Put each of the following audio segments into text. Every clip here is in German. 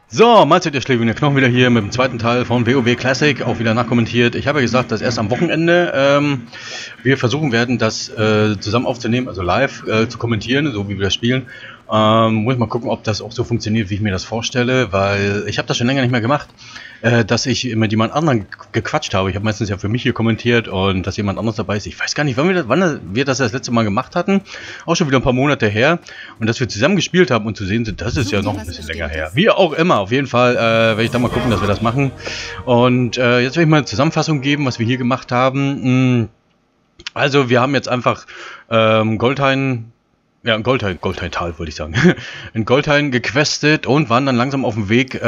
So, Mahlzeit, ihr Schläge, der Knochen wieder hier mit dem zweiten Teil von WoW Classic, auch wieder nachkommentiert. Ich habe ja gesagt, dass erst am Wochenende wir versuchen werden, das zusammen aufzunehmen, also live zu kommentieren, so wie wir das spielen. Muss mal gucken, ob das auch so funktioniert, wie ich mir das vorstelle, weil ich habe das schon länger nicht mehr gemacht, dass ich mit jemand anderem gequatscht habe. Ich habe meistens ja für mich hier kommentiert und dass jemand anderes dabei ist. Ich weiß gar nicht, wann wir das letzte Mal gemacht hatten. Auch schon wieder ein paar Monate her. Und dass wir zusammen gespielt haben und zu sehen sind, das ist ja noch ein bisschen länger her. Wie auch immer, auf jeden Fall werde ich da mal gucken, dass wir das machen. Und jetzt werde ich mal eine Zusammenfassung geben, was wir hier gemacht haben. Also wir haben jetzt einfach Goldhain... Ja, in Goldhain-Tal wollte ich sagen. In Goldhain gequestet und waren dann langsam auf dem Weg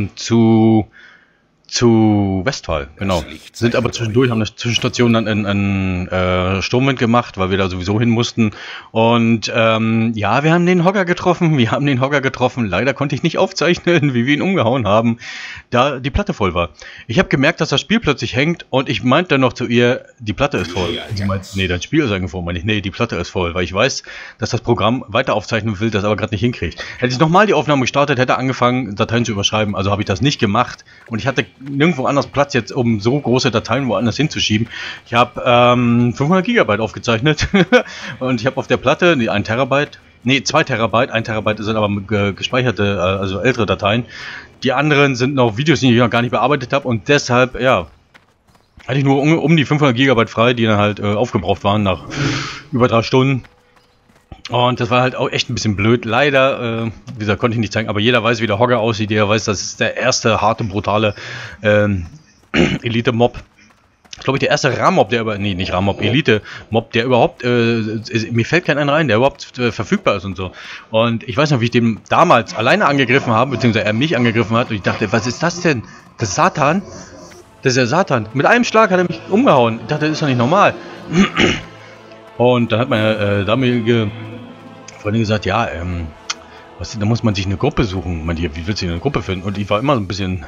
zu Westphal, genau. Sind aber zwischendurch, haben eine Zwischenstation dann in Sturmwind gemacht, weil wir da sowieso hin mussten. Und ja, wir haben den Hogger getroffen. Leider konnte ich nicht aufzeichnen, wie wir ihn umgehauen haben, da die Platte voll war. Ich habe gemerkt, dass das Spiel plötzlich hängt und ich meinte dann noch zu ihr, die Platte ist voll. Sie meint, nee, dein Spiel ist eingefroren. Meine ich, nee, die Platte ist voll, weil ich weiß, dass das Programm weiter aufzeichnen will, das aber gerade nicht hinkriegt. Hätte ich nochmal die Aufnahme gestartet, hätte angefangen, Dateien zu überschreiben, also habe ich das nicht gemacht und ich hatte nirgendwo anders Platz jetzt, um so große Dateien woanders hinzuschieben. Ich habe 500 Gigabyte aufgezeichnet und ich habe auf der Platte 1 Terabyte, nee 2 Terabyte, 1 Terabyte sind aber gespeicherte, also ältere Dateien. Die anderen sind noch Videos, die ich noch gar nicht bearbeitet habe und deshalb, ja, hatte ich nur um die 500 Gigabyte frei, die dann halt aufgebraucht waren nach über 3 Stunden. Und das war halt auch echt ein bisschen blöd. Leider, wie gesagt, konnte ich nicht zeigen, aber jeder weiß, wie der Hogger aussieht. Jeder weiß, das ist der erste harte, brutale Elite-Mob. Ich glaube, der erste Rahmob, der über... Nee, nicht Rahmob, Elite-Mob, der überhaupt... mir fällt kein einer rein, der überhaupt verfügbar ist und so. Und ich weiß noch, wie ich den damals alleine angegriffen habe, beziehungsweise er mich angegriffen hat. Und ich dachte, was ist das denn? Das ist Satan? Das ist der Satan. Mit einem Schlag hat er mich umgehauen. Ich dachte, das ist doch nicht normal. Und dann hat meine damalige Freundin gesagt, ja, da muss man sich eine Gruppe suchen. Man, wie willst du eine Gruppe finden? Und ich war immer so ein bisschen,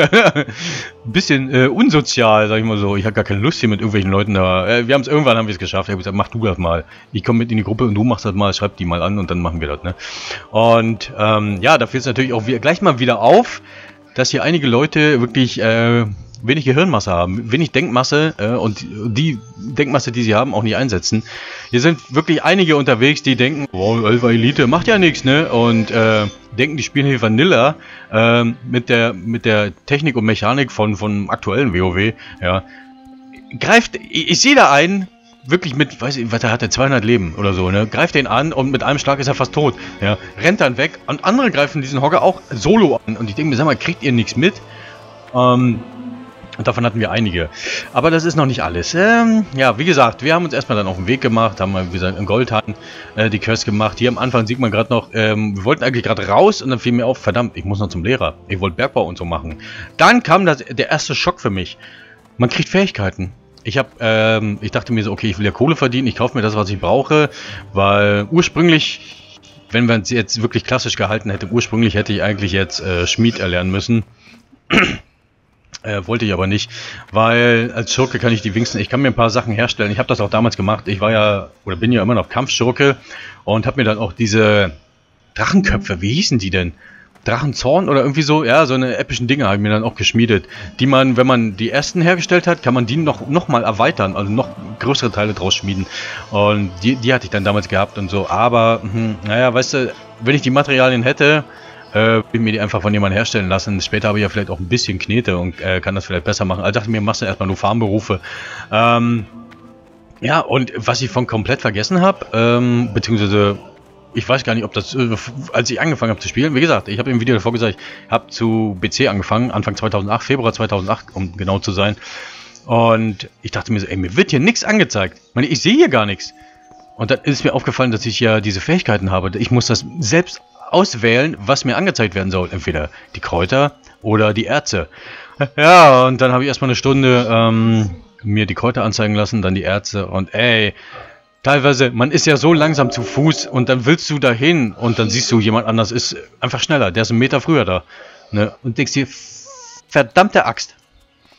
unsozial, sag ich mal so. Ich hatte gar keine Lust hier mit irgendwelchen Leuten da. Irgendwann haben wir es geschafft. Ich habe gesagt, mach du das mal. Ich komme mit in die Gruppe und du machst das mal, schreib die mal an und dann machen wir das, ne? Und ja, da fällt es natürlich auch gleich mal wieder auf, dass hier einige Leute wirklich wenig Gehirnmasse haben, wenig Denkmasse und die Denkmasse, die sie haben, auch nicht einsetzen. Hier sind wirklich einige unterwegs, die denken, wow, Alpha Elite macht ja nichts, ne? Und denken, die spielen hier Vanilla mit der Technik und Mechanik von aktuellen WoW. Ja. Ich sehe da einen, wirklich mit, weiß ich, was hat der 200 Leben oder so, ne? Greift den an und mit einem Schlag ist er fast tot. Ja. Rennt dann weg und andere greifen diesen Hogger auch solo an und ich denke mir, sag mal, kriegt ihr nichts mit? Und davon hatten wir einige. Aber das ist noch nicht alles. Ja, wie gesagt, wir haben uns erstmal dann auf den Weg gemacht, haben, wie gesagt, in Goldhain die Quest gemacht. Hier am Anfang sieht man gerade noch, wir wollten eigentlich gerade raus und dann fiel mir auf, verdammt, ich muss noch zum Lehrer. Ich wollte Bergbau und so machen. Dann kam der erste Schock für mich. Man kriegt Fähigkeiten. Ich dachte mir so, okay, ich will ja Kohle verdienen, ich kaufe mir das, was ich brauche, weil ursprünglich, wenn man es jetzt wirklich klassisch gehalten hätte, ursprünglich hätte ich eigentlich jetzt Schmied erlernen müssen. Wollte ich aber nicht, weil als Schurke kann ich die wenigsten, ich kann mir ein paar Sachen herstellen. Ich habe das auch damals gemacht. Ich war ja, oder bin ja immer noch Kampfschurke und habe mir dann auch diese Drachenköpfe, wie hießen die denn? Drachenzorn oder irgendwie so, ja, so eine epischen Dinge habe ich mir dann auch geschmiedet. Die man, wenn man die ersten hergestellt hat, kann man die noch mal erweitern, also noch größere Teile draus schmieden. Und die hatte ich dann damals gehabt und so. Aber, naja, weißt du, wenn ich die Materialien hätte, will mir die einfach von jemandem herstellen lassen. Später habe ich ja vielleicht auch ein bisschen Knete und kann das vielleicht besser machen. Also dachte mir, machst du erstmal nur Farmberufe. Ja, und was ich von komplett vergessen habe, beziehungsweise ich weiß gar nicht, ob das, als ich angefangen habe zu spielen, wie gesagt, ich habe im Video davor gesagt, ich habe zu BC angefangen, Anfang 2008, Februar 2008, um genau zu sein. Und ich dachte mir so, ey, mir wird hier nichts angezeigt. Ich meine, ich sehe hier gar nichts. Und dann ist mir aufgefallen, dass ich ja diese Fähigkeiten habe. Ich muss das selbst auswählen, was mir angezeigt werden soll. Entweder die Kräuter oder die Erze. Ja, und dann habe ich erstmal eine Stunde mir die Kräuter anzeigen lassen, dann die Erze und ey, teilweise, man ist ja so langsam zu Fuß und dann willst du dahin und dann siehst du, jemand anders ist einfach schneller, der ist einen Meter früher da. Ne? Und denkst dir, verdammte Axt.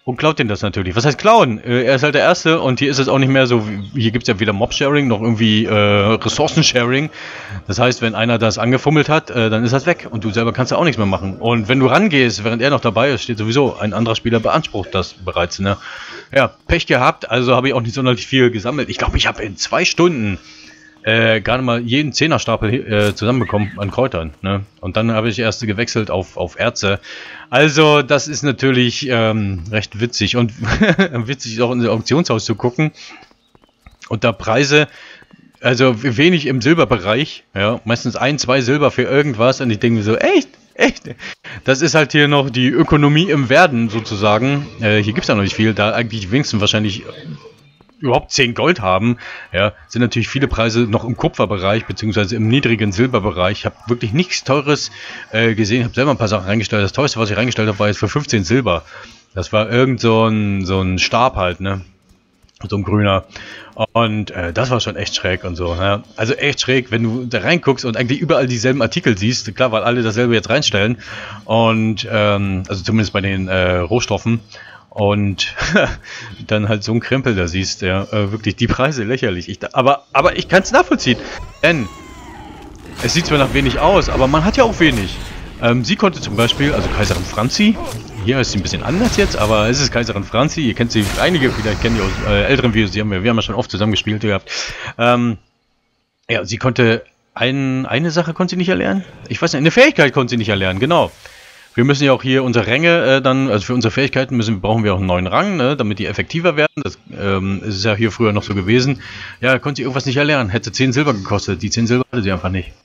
und klaut den das natürlich. Was heißt klauen? Er ist halt der Erste und hier ist es auch nicht mehr so, hier gibt es ja weder Mob-Sharing noch irgendwie Ressourcen-Sharing. Das heißt, wenn einer das angefummelt hat, dann ist das weg und du selber kannst ja auch nichts mehr machen. Und wenn du rangehst, während er noch dabei ist, steht sowieso ein anderer Spieler beansprucht das bereits. Ne? Ja, Pech gehabt, also habe ich auch nicht sonderlich viel gesammelt. Ich glaube, ich habe in 2 Stunden gerade mal jeden Zehnerstapel zusammenbekommen an Kräutern. Ne? Und dann habe ich erst gewechselt auf Erze. Also das ist natürlich recht witzig. Und witzig ist auch in das Auktionshaus zu gucken. Und da Preise, also wenig im Silberbereich. Ja, meistens 1, 2 Silber für irgendwas. Und ich denke mir so, echt? Echt? Das ist halt hier noch die Ökonomie im Werden sozusagen. Hier gibt es ja noch nicht viel. Da eigentlich die wenigsten wahrscheinlich überhaupt 10 Gold haben, ja, sind natürlich viele Preise noch im Kupferbereich, beziehungsweise im niedrigen Silberbereich. Ich habe wirklich nichts Teures gesehen. Ich habe selber ein paar Sachen reingestellt. Das Teuerste, was ich reingestellt habe, war jetzt für 15 Silber. Das war irgend so ein Stab halt, ne? So ein grüner. Und das war schon echt schräg und so. Ja? Also echt schräg, wenn du da reinguckst und eigentlich überall dieselben Artikel siehst. Klar, weil alle dasselbe jetzt reinstellen. Und also zumindest bei den Rohstoffen. Und dann halt so ein Krempel da siehst, ja, wirklich die Preise lächerlich. Aber ich kann es nachvollziehen, denn es sieht zwar nach wenig aus, aber man hat ja auch wenig. Sie konnte zum Beispiel, also Kaiserin Franzi, hier ist sie ein bisschen anders jetzt, aber es ist Kaiserin Franzi, ihr kennt sie, einige vielleicht kennen die aus älteren Videos, wir haben ja schon oft zusammen gespielt gehabt. Ja, sie konnte, eine Sache konnte sie nicht erlernen, ich weiß nicht, eine Fähigkeit konnte sie nicht erlernen, genau. Wir müssen ja auch hier unsere Ränge dann, also für unsere Fähigkeiten brauchen wir auch einen neuen Rang, ne, damit die effektiver werden. Das ist ja hier früher noch so gewesen. Ja, konnte sie irgendwas nicht erlernen. Hätte 10 Silber gekostet. Die 10 Silber hatte sie einfach nicht.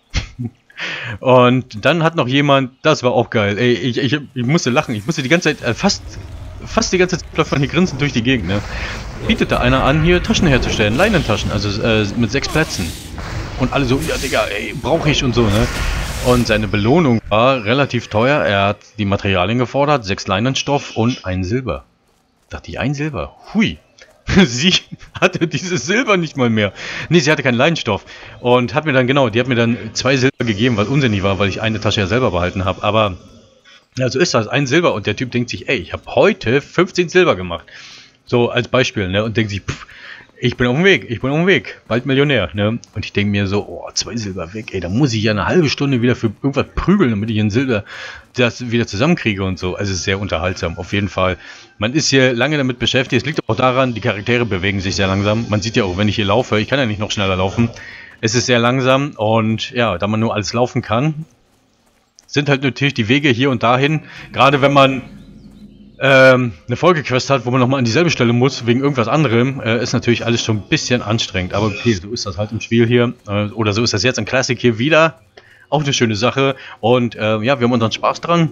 Und dann hat noch jemand, das war auch geil. Ey, ich musste lachen. Ich musste die ganze Zeit, fast die ganze Zeit läuft man hier grinsend durch die Gegend. Ne. Bietet da einer an, hier Taschen herzustellen, Leinentaschen, also mit 6 Plätzen. Und alle so, ja Digga, ey, brauche ich und so, ne. Und seine Belohnung war relativ teuer. Er hat die Materialien gefordert, 6 Leinenstoff und 1 Silber. Dachte ich, 1 Silber? Hui. Sie hatte dieses Silber nicht mal mehr. Nee, sie hatte keinen Leinenstoff. Und hat mir dann, genau, die hat mir dann 2 Silber gegeben, was unsinnig war, weil ich eine Tasche ja selber behalten habe. Aber, ja, so ist das, 1 Silber. Und der Typ denkt sich, ey, ich habe heute 15 Silber gemacht. So, als Beispiel, ne? Und denkt sich, pff, ich bin auf dem Weg, bald Millionär, ne? Und ich denke mir so, oh, 2 Silber weg, ey, da muss ich ja eine halbe Stunde wieder für irgendwas prügeln, damit ich in Silber das wieder zusammenkriege und so. Also es ist sehr unterhaltsam, auf jeden Fall. Man ist hier lange damit beschäftigt, es liegt auch daran, die Charaktere bewegen sich sehr langsam. Man sieht ja auch, wenn ich hier laufe, ich kann ja nicht noch schneller laufen. Es ist sehr langsam und ja, da man nur alles laufen kann, sind halt natürlich die Wege hier und dahin, gerade wenn man eine Folgequest hat, wo man nochmal an dieselbe Stelle muss, wegen irgendwas anderem, ist natürlich alles schon ein bisschen anstrengend. Aber okay, so ist das halt im Spiel hier. Oder so ist das jetzt in Classic hier wieder. Auch eine schöne Sache. Und ja, wir haben unseren Spaß dran.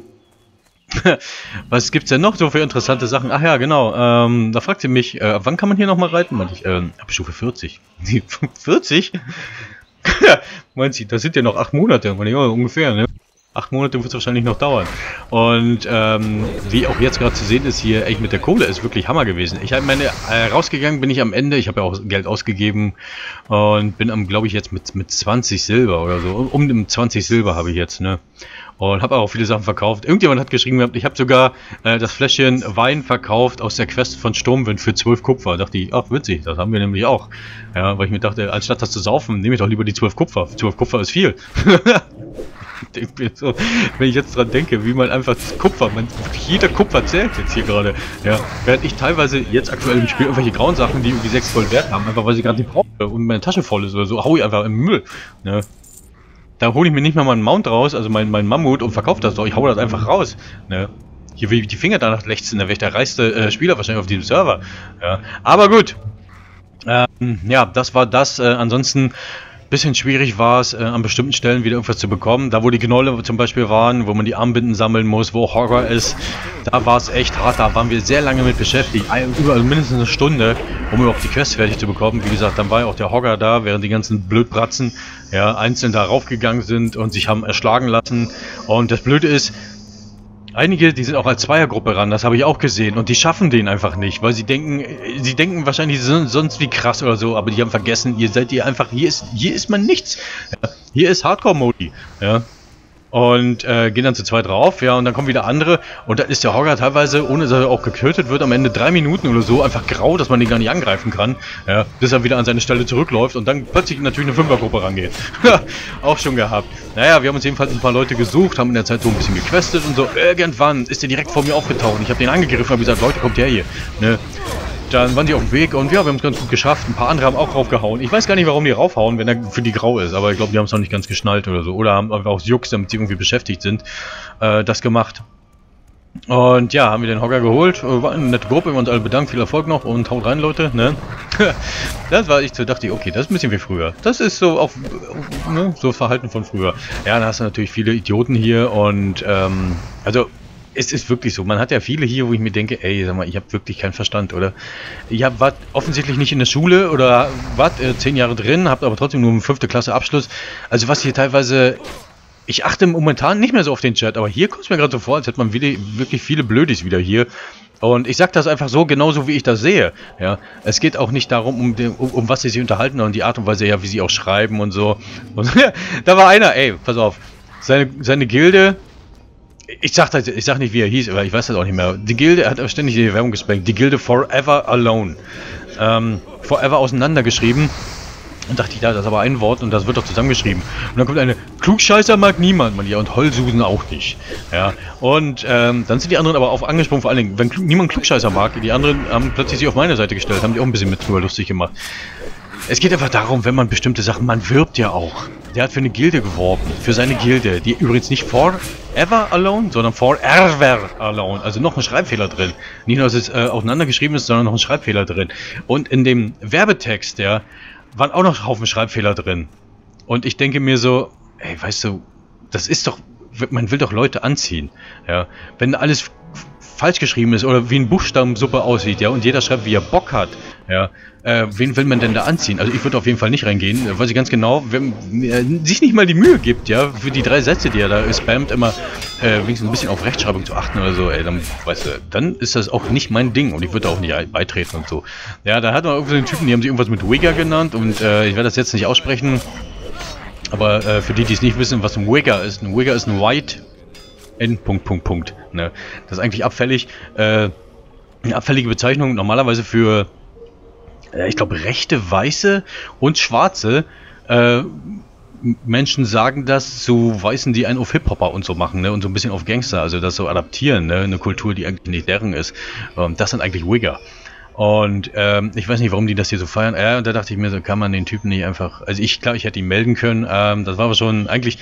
Was gibt's denn noch so für interessante Sachen? Ach ja, genau. Da fragt sie mich, wann kann man hier nochmal reiten? Meinte ich, ab Stufe 40. 40? Meint sie, das sind ja noch 8 Monate. Meine ich, ja, ungefähr, ne? 8 Monate wird es wahrscheinlich noch dauern. Und wie auch jetzt gerade zu sehen ist, hier echt mit der Kohle ist wirklich Hammer gewesen. Ich habe meine, rausgegangen bin ich am Ende, ich habe ja auch Geld ausgegeben und bin glaube ich jetzt mit 20 Silber oder so, um den 20 Silber habe ich jetzt, ne. Und habe auch viele Sachen verkauft. Irgendjemand hat geschrieben, ich habe sogar das Fläschchen Wein verkauft aus der Quest von Sturmwind für 12 Kupfer. Da dachte ich, ach witzig, das haben wir nämlich auch. Ja, weil ich mir dachte, anstatt das zu saufen, nehme ich doch lieber die 12 Kupfer. 12 Kupfer ist viel. So, wenn ich jetzt dran denke, wie man einfach das Kupfer, jeder Kupfer zählt jetzt hier gerade. Ja, während ich teilweise jetzt aktuell im Spiel irgendwelche grauen Sachen, die irgendwie 6 Gold wert haben, einfach weil ich gerade nicht brauche und meine Tasche voll ist oder so, hau ich einfach im Müll. Ne? Da hole ich mir nicht mal meinen Mount raus, also mein Mammut, und verkaufe das doch. Ich hau das einfach raus. Ne? Hier will ich die Finger danach lechzen, da wäre ich der reichste Spieler wahrscheinlich auf diesem Server. Ja. Aber gut. Ja, das war das. Ansonsten bisschen schwierig war es, an bestimmten Stellen wieder irgendwas zu bekommen. Da wo die Gnolle zum Beispiel waren, wo man die Armbinden sammeln muss, wo Horror ist, da war es echt hart. Da waren wir sehr lange mit beschäftigt. Überall mindestens eine Stunde, um überhaupt die Quest fertig zu bekommen. Wie gesagt, dann war ja auch der Hogger da, während die ganzen Blödbratzen ja, einzeln da raufgegangen sind und sich haben erschlagen lassen. Und das Blöde ist, einige, die sind auch als Zweiergruppe ran, das habe ich auch gesehen, und die schaffen den einfach nicht, weil sie denken wahrscheinlich, sie sind sonst wie krass oder so, aber die haben vergessen, hier seid ihr einfach, hier ist man nichts. Ja, hier ist Hardcore-Modi. Ja. und gehen dann zu zweit drauf, ja, und dann kommen wieder andere und dann ist der Hogger teilweise, ohne dass er auch getötet wird, am Ende 3 Minuten oder so einfach grau, dass man den gar nicht angreifen kann, ja, bis er wieder an seine Stelle zurückläuft und dann plötzlich natürlich eine Fünfergruppe rangeht. Auch schon gehabt. Naja, wir haben uns jedenfalls ein paar Leute gesucht, haben in der Zeit so ein bisschen gequestet und so. Irgendwann ist der direkt vor mir aufgetaucht. Ich habe den angegriffen und habe gesagt, Leute, kommt her hier. Ne? Dann waren die auf dem Weg und ja, wir haben es ganz gut geschafft. Ein paar andere haben auch raufgehauen. Ich weiß gar nicht, warum die raufhauen, wenn er für die grau ist. Aber ich glaube, die haben es noch nicht ganz geschnallt oder so. Oder haben einfach aus Jux, damit sie irgendwie beschäftigt sind, das gemacht. Und ja, haben wir den Hogger geholt. War eine nette Gruppe, wir haben uns alle bedankt. Viel Erfolg noch und haut rein, Leute. Ne? Das war ich so, dachte ich, okay, das ist ein bisschen wie früher. Das ist so auch, ne, so Verhalten von früher. Ja, dann hast du natürlich viele Idioten hier und also es ist wirklich so, man hat ja viele hier, wo ich mir denke, ey, sag mal, ich habe wirklich keinen Verstand, oder? Ihr wart offensichtlich nicht in der Schule oder wart 10 Jahre drin, habt aber trotzdem nur einen 5. Klasse Abschluss. Also was hier teilweise, ich achte momentan nicht mehr so auf den Chat, aber hier kommt es mir gerade so vor, als hätte man wirklich viele Blödis wieder hier. Und ich sag das einfach so, genauso wie ich das sehe. Ja, es geht auch nicht darum, um was sie sich unterhalten, sondern die Art und Weise, ja, wie sie auch schreiben und so. Und da war einer, ey, pass auf, seine Gilde. Ich sag nicht, wie er hieß, aber ich weiß das auch nicht mehr. Die Gilde, er hat ständig die Werbung gesprengt. Die Gilde Forever Alone. Forever auseinandergeschrieben. Und dachte ich, ja, das ist aber ein Wort und das wird doch zusammengeschrieben. Und dann kommt eine, Klugscheißer mag niemand, man, ja, und Heulsusen auch nicht. Ja, und dann sind die anderen aber auch angesprungen, vor allen Dingen, wenn niemand Klugscheißer mag, die anderen haben plötzlich sich auf meine Seite gestellt, haben die auch ein bisschen mit drüber lustig gemacht. Es geht einfach darum, wenn man bestimmte Sachen, man wirbt ja auch. Der hat für eine Gilde geworben, für seine Gilde, die übrigens nicht Forever Alone, sondern Forever Alone. Also noch ein Schreibfehler drin. Nicht nur, dass es auseinandergeschrieben ist, sondern noch ein Schreibfehler drin. Und in dem Werbetext, ja, waren auch noch ein Haufen Schreibfehler drin. Und ich denke mir so, ey, weißt du, das ist doch, man will doch Leute anziehen. Ja, wenn alles falsch geschrieben ist oder wie ein Buchstabensuppe aussieht, ja, und jeder schreibt, wie er Bock hat, ja, wen will man denn da anziehen? Also ich würde auf jeden Fall nicht reingehen, weil ich ganz genau, wenn sich nicht mal die Mühe gibt, ja, für die 3 Sätze, die er da spammt, immer wenigstens ein bisschen auf Rechtschreibung zu achten oder so, ey, dann, weißt du, dann ist das auch nicht mein Ding und ich würde auch nicht beitreten und so. Ja, da hat man irgendwie so einen Typen, die haben sich irgendwas mit Wigger genannt und ich werde das jetzt nicht aussprechen, aber für die, die es nicht wissen, was ein Wigger ist ein White N. Ne? Das ist eigentlich abfällig, eine abfällige Bezeichnung normalerweise für ich glaube, rechte, weiße und schwarze Menschen sagen das zu Weißen, die einen auf Hip-Hopper und so machen, ne? Und so ein bisschen auf Gangster, also das so adaptieren, ne? Eine Kultur, die eigentlich nicht deren ist. Das sind eigentlich Wigger. Und ich weiß nicht, warum die das hier so feiern. Und da dachte ich mir, so kann man den Typen nicht einfach... Also klar, ich hätte ihn melden können. Das war aber schon eigentlich...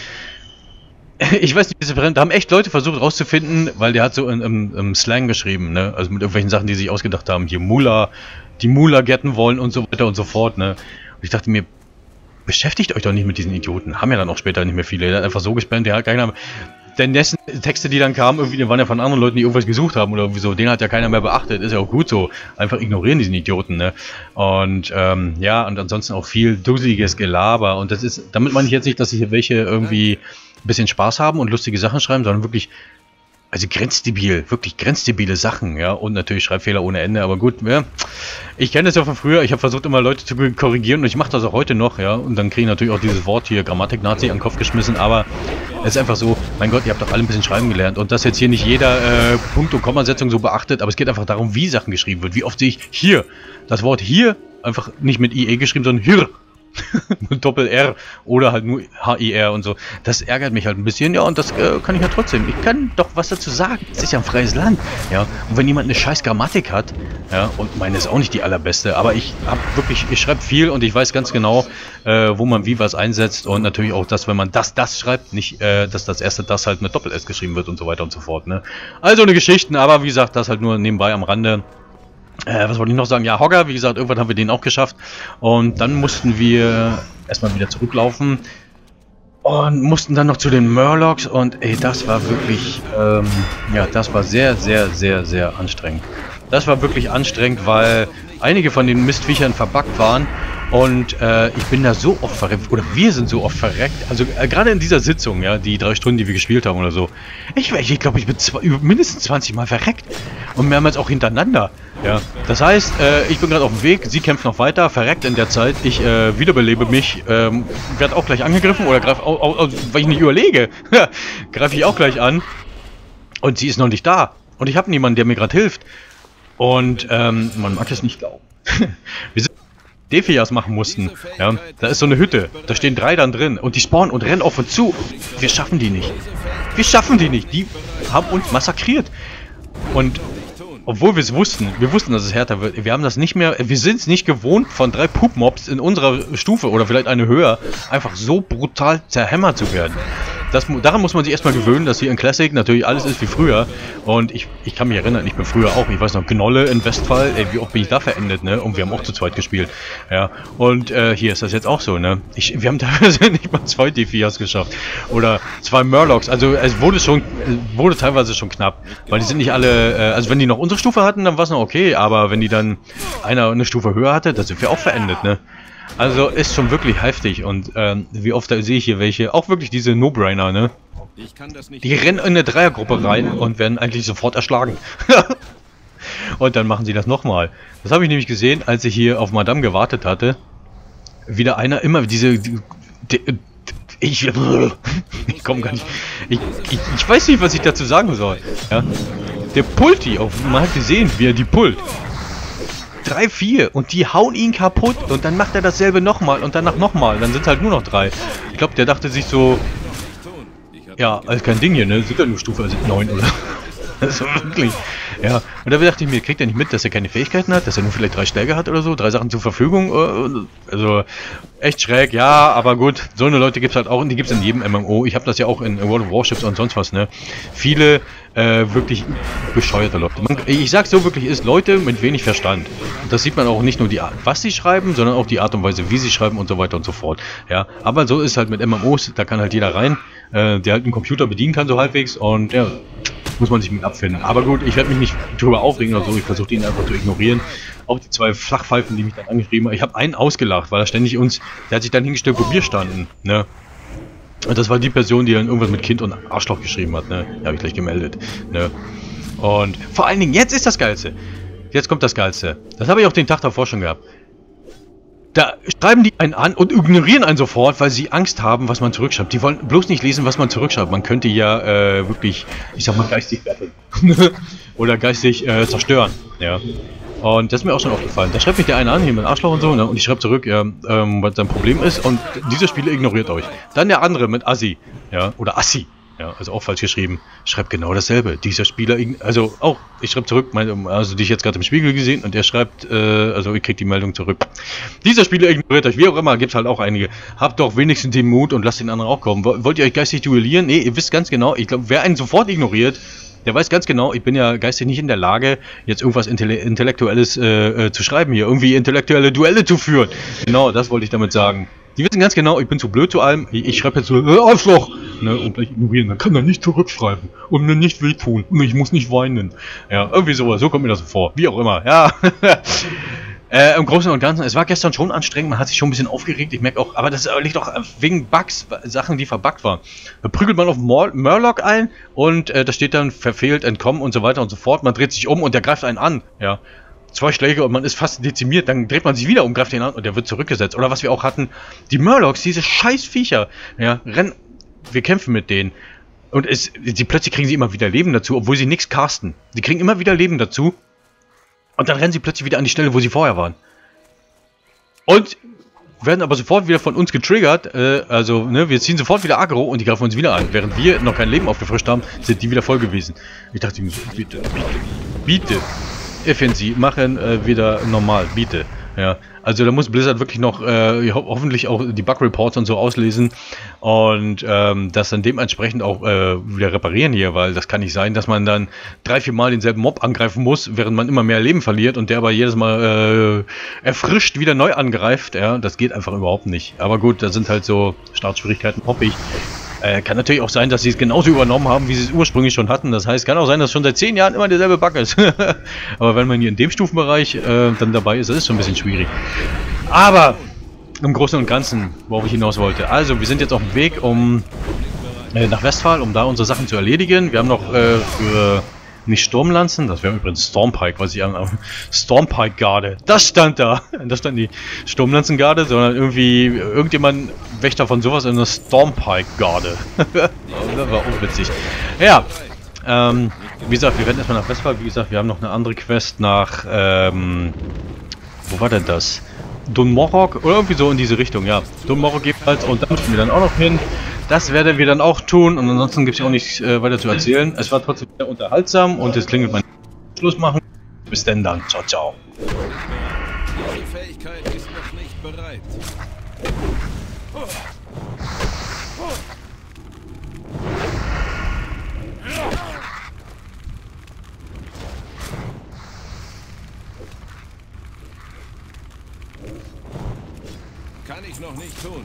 Ich weiß nicht, da haben echt Leute versucht rauszufinden, weil der hat so im Slang geschrieben, ne? Also mit irgendwelchen Sachen, die sich ausgedacht haben. Hier die Mula getten wollen und so weiter und so fort, ne? Und ich dachte mir, beschäftigt euch doch nicht mit diesen Idioten. Haben ja dann auch später nicht mehr viele. Der hat einfach so gespammt, der hat keiner... Denn dessen Texte, die dann kamen, irgendwie, die waren ja von anderen Leuten, die irgendwas gesucht haben oder irgendwie so. Den hat ja keiner mehr beachtet. Ist ja auch gut so. Einfach ignorieren diesen Idioten, ne? Und ja, und ansonsten auch viel dusseliges Gelaber. Und das ist, damit meine ich jetzt nicht, dass hier welche irgendwie ein bisschen Spaß haben und lustige Sachen schreiben, sondern wirklich, also wirklich grenzdebile Sachen, ja, und natürlich Schreibfehler ohne Ende, aber gut, ja, ich kenne das ja von früher, ich habe versucht immer Leute zu korrigieren und ich mache das auch heute noch, ja, und dann kriege ich natürlich auch dieses Wort hier, Grammatik-Nazi, an den Kopf geschmissen, aber es ist einfach so, mein Gott, ihr habt doch alle ein bisschen schreiben gelernt und dass jetzt hier nicht jeder Punkt- und Kommasetzung so beachtet, aber es geht einfach darum, wie Sachen geschrieben wird, wie oft sehe ich hier, das Wort hier, einfach nicht mit IE geschrieben, sondern hier. Mit Doppel-R oder halt nur H-I-R und so. Das ärgert mich halt ein bisschen, ja, und das kann ich ja trotzdem. Ich kann doch was dazu sagen. Es ist ja ein freies Land, ja. Und wenn jemand eine scheiß Grammatik hat, ja, und meine ist auch nicht die allerbeste, aber ich schreibe viel und ich weiß ganz genau, wo man wie was einsetzt und natürlich auch, dass wenn man das schreibt, nicht, dass das erste das halt mit Doppel-S geschrieben wird und so weiter und so fort, ne. Also eine Geschichten, aber wie gesagt, das halt nur nebenbei am Rande. Was wollte ich noch sagen? Ja, Hogger, wie gesagt, irgendwann haben wir den auch geschafft. Und dann mussten wir erstmal wieder zurücklaufen. Und mussten dann noch zu den Murlocs. Und ey, das war wirklich, ja, das war sehr, sehr, sehr, sehr anstrengend. Das war wirklich anstrengend, weil einige von den Mistviechern verbuggt waren. Und ich bin da so oft verreckt, oder wir sind so oft verreckt, also gerade in dieser Sitzung, ja, die 3 Stunden, die wir gespielt haben oder so. Ich glaube, ich bin mindestens 20 Mal verreckt. Und mehrmals auch hintereinander. Ja, das heißt, ich bin gerade auf dem Weg, sie kämpft noch weiter, verreckt in der Zeit, ich wiederbelebe mich, werde auch gleich angegriffen oder greife, weil ich nicht überlege, greife ich auch gleich an. Und sie ist noch nicht da. Und ich habe niemanden, der mir gerade hilft. Und man mag es nicht glauben. Wir sind Defias machen mussten. Ja, da ist so eine Hütte. Da stehen 3 dann drin. Und die spawnen und rennen auf uns zu. Wir schaffen die nicht. Wir schaffen die nicht. Die haben uns massakriert. Und obwohl wir wussten, dass es härter wird. Wir haben das nicht mehr, wir sind es nicht gewohnt, von 3 Poop-Mobs in unserer Stufe oder vielleicht eine höher, einfach so brutal zerhämmert zu werden. Daran muss man sich erstmal gewöhnen, dass hier in Classic natürlich alles ist wie früher. Und ich kann mich erinnern, ich bin früher auch, ich weiß noch, Gnolle in Westphal, wie oft bin ich da verendet, ne? Und wir haben auch zu zweit gespielt. Ja. Und hier ist das jetzt auch so, ne? Wir haben teilweise nicht mal 2 Defias geschafft. Oder 2 Murlocs. Also es wurde teilweise schon knapp. Weil die sind nicht alle, also wenn die noch unsere Stufe hatten, dann war es noch okay. Aber wenn die dann einer eine Stufe höher hatte, dann sind wir auch verendet, ne? Also ist schon wirklich heftig und wie oft sehe ich hier welche, auch wirklich diese No-Brainer, ne? Die rennen in eine Dreiergruppe rein und werden eigentlich sofort erschlagen. Und dann machen sie das nochmal. Das habe ich nämlich gesehen, als ich hier auf Madame gewartet hatte. Wieder einer, immer ich komme gar nicht. Ich weiß nicht, was ich dazu sagen soll. Ja? Der Pulti, man hat gesehen, wie er die pullt. 3, 4 und die hauen ihn kaputt und dann macht er dasselbe nochmal und danach nochmal. Dann sind halt nur noch 3. Ich glaube, der dachte sich so, ja, alles kein Ding hier, ne? Sind ja nur Stufe 9 oder? Also wirklich. Ja, und da dachte ich mir, kriegt er nicht mit, dass er keine Fähigkeiten hat, dass er nur vielleicht 3 Schläge hat oder so, 3 Sachen zur Verfügung. Also echt schräg, ja, aber gut, so eine Leute gibt es halt auch und die gibt es in jedem MMO. Ich habe das ja auch in World of Warships und sonst was, ne? Viele wirklich bescheuerte Leute. Ich sag's so wirklich, ist Leute mit wenig Verstand. Und das sieht man auch nicht nur die Art, was sie schreiben, sondern auch die Art und Weise, wie sie schreiben und so weiter und so fort. Ja, aber so ist halt mit MMOs, da kann halt jeder rein, der halt einen Computer bedienen kann so halbwegs und ja, muss man sich mit abfinden. Aber gut, ich werde mich nicht drüber aufregen oder so, ich versuche ihn einfach zu ignorieren. Auch die 2 Flachpfeifen, die mich dann angeschrieben haben. Ich habe einen ausgelacht, weil er ständig der hat sich dann hingestellt, wo wir standen, ne? Und das war die Person, die dann irgendwas mit Kind und Arschloch geschrieben hat, ne? Die habe ich gleich gemeldet, ne? Und vor allen Dingen, jetzt ist das Geilste. Jetzt kommt das Geilste. Das habe ich auch den Tag davor schon gehabt. Da schreiben die einen an und ignorieren einen sofort, weil sie Angst haben, was man zurückschreibt. Die wollen bloß nicht lesen, was man zurückschreibt. Man könnte ja wirklich, ich sag mal, geistig betteln. Oder geistig zerstören, ja. Und das ist mir auch schon aufgefallen. Da schreibt mich der eine an, hier mit Arschloch und so, ne? Und ich schreibe zurück, ja, was sein Problem ist. Und dieser Spieler ignoriert euch. Dann der andere mit Assi, ja, oder Assi. Ja, also auch falsch geschrieben. Schreibt genau dasselbe. Dieser Spieler, also auch, ich schreibe zurück, also dich jetzt gerade im Spiegel gesehen und er schreibt, also ich krieg die Meldung zurück. Dieser Spieler ignoriert euch, wie auch immer, gibt's halt auch einige. Habt doch wenigstens den Mut und lasst den anderen auch kommen. Wollt ihr euch geistig duellieren? Nee, ihr wisst ganz genau, ich glaube, wer einen sofort ignoriert, der weiß ganz genau, ich bin ja geistig nicht in der Lage, jetzt irgendwas Intellektuelles zu schreiben hier, irgendwie intellektuelle Duelle zu führen. Genau, das wollte ich damit sagen. Die wissen ganz genau, ich bin zu blöd zu allem. Ich schreibe jetzt so, Arschloch! Ne, und gleich ignorieren. Man kann da nicht zurückschreiben. Und mir nicht wehtun. Und ich muss nicht weinen. Ja, irgendwie sowas. So kommt mir das so vor. Wie auch immer. Ja. Im Großen und Ganzen, es war gestern schon anstrengend. Man hat sich schon ein bisschen aufgeregt. Ich merke auch, aber das liegt auch wegen Bugs, Sachen, die verbuggt waren. Da prügelt man auf Murloc ein und da steht dann verfehlt, entkommen und so weiter und so fort. Man dreht sich um und der greift einen an. Ja. 2 Schläge und man ist fast dezimiert, dann dreht man sich wieder um, greift ihn an und der wird zurückgesetzt. Oder was wir auch hatten, die Murlocs, diese scheiß Viecher, ja, wir kämpfen mit denen. Und plötzlich kriegen sie immer wieder Leben dazu, obwohl sie nichts casten. Die kriegen immer wieder Leben dazu und dann rennen sie plötzlich wieder an die Stelle, wo sie vorher waren. Und werden aber sofort wieder von uns getriggert, also ne, wir ziehen sofort wieder aggro und die greifen uns wieder an. Während wir noch kein Leben aufgefrischt haben, sind die wieder voll gewesen. Ich dachte mir so, bitte. FNC machen wieder normal, bitte. Ja, also da muss Blizzard wirklich noch hoffentlich auch die Bug-Reports und so auslesen und das dann dementsprechend auch wieder reparieren hier, weil das kann nicht sein, dass man dann 3, 4 Mal denselben Mob angreifen muss, während man immer mehr Leben verliert und der aber jedes Mal erfrischt wieder neu angreift. Ja, das geht einfach überhaupt nicht. Aber gut, da sind halt so Startschwierigkeiten, hoffe ich. Kann natürlich auch sein, dass sie es genauso übernommen haben, wie sie es ursprünglich schon hatten. Das heißt, kann auch sein, dass schon seit 10 Jahren immer derselbe Bug ist. Aber wenn man hier in dem Stufenbereich dann dabei ist, das ist schon ein bisschen schwierig. Aber im Großen und Ganzen, worauf ich hinaus wollte. Also, wir sind jetzt auf dem Weg, um nach Westphal, um da unsere Sachen zu erledigen. Wir haben noch für nicht Sturmlanzen, das wäre übrigens Stormpike, was ich an Stormpike-Garde. Das stand da. Das stand die Sturmlanzengarde, sondern irgendwie irgendjemand Wächter von sowas in der Stormpike-Garde. Das war auch witzig. Ja, wie gesagt, wir werden erstmal nach Westphal. Wie gesagt, wir haben noch eine andere Quest nach, wo war denn das? Dunmorok oder irgendwie so in diese Richtung, ja. Dunmorok jedenfalls und da müssen wir dann auch noch hin. Das werden wir dann auch tun und ansonsten gibt es ja auch nichts weiter zu erzählen. Es war trotzdem sehr unterhaltsam und jetzt klingelt mein Schluss machen. Bis denn dann. Ciao, ciao. Die Fähigkeit ist noch nicht bereit. Kann ich noch nicht tun.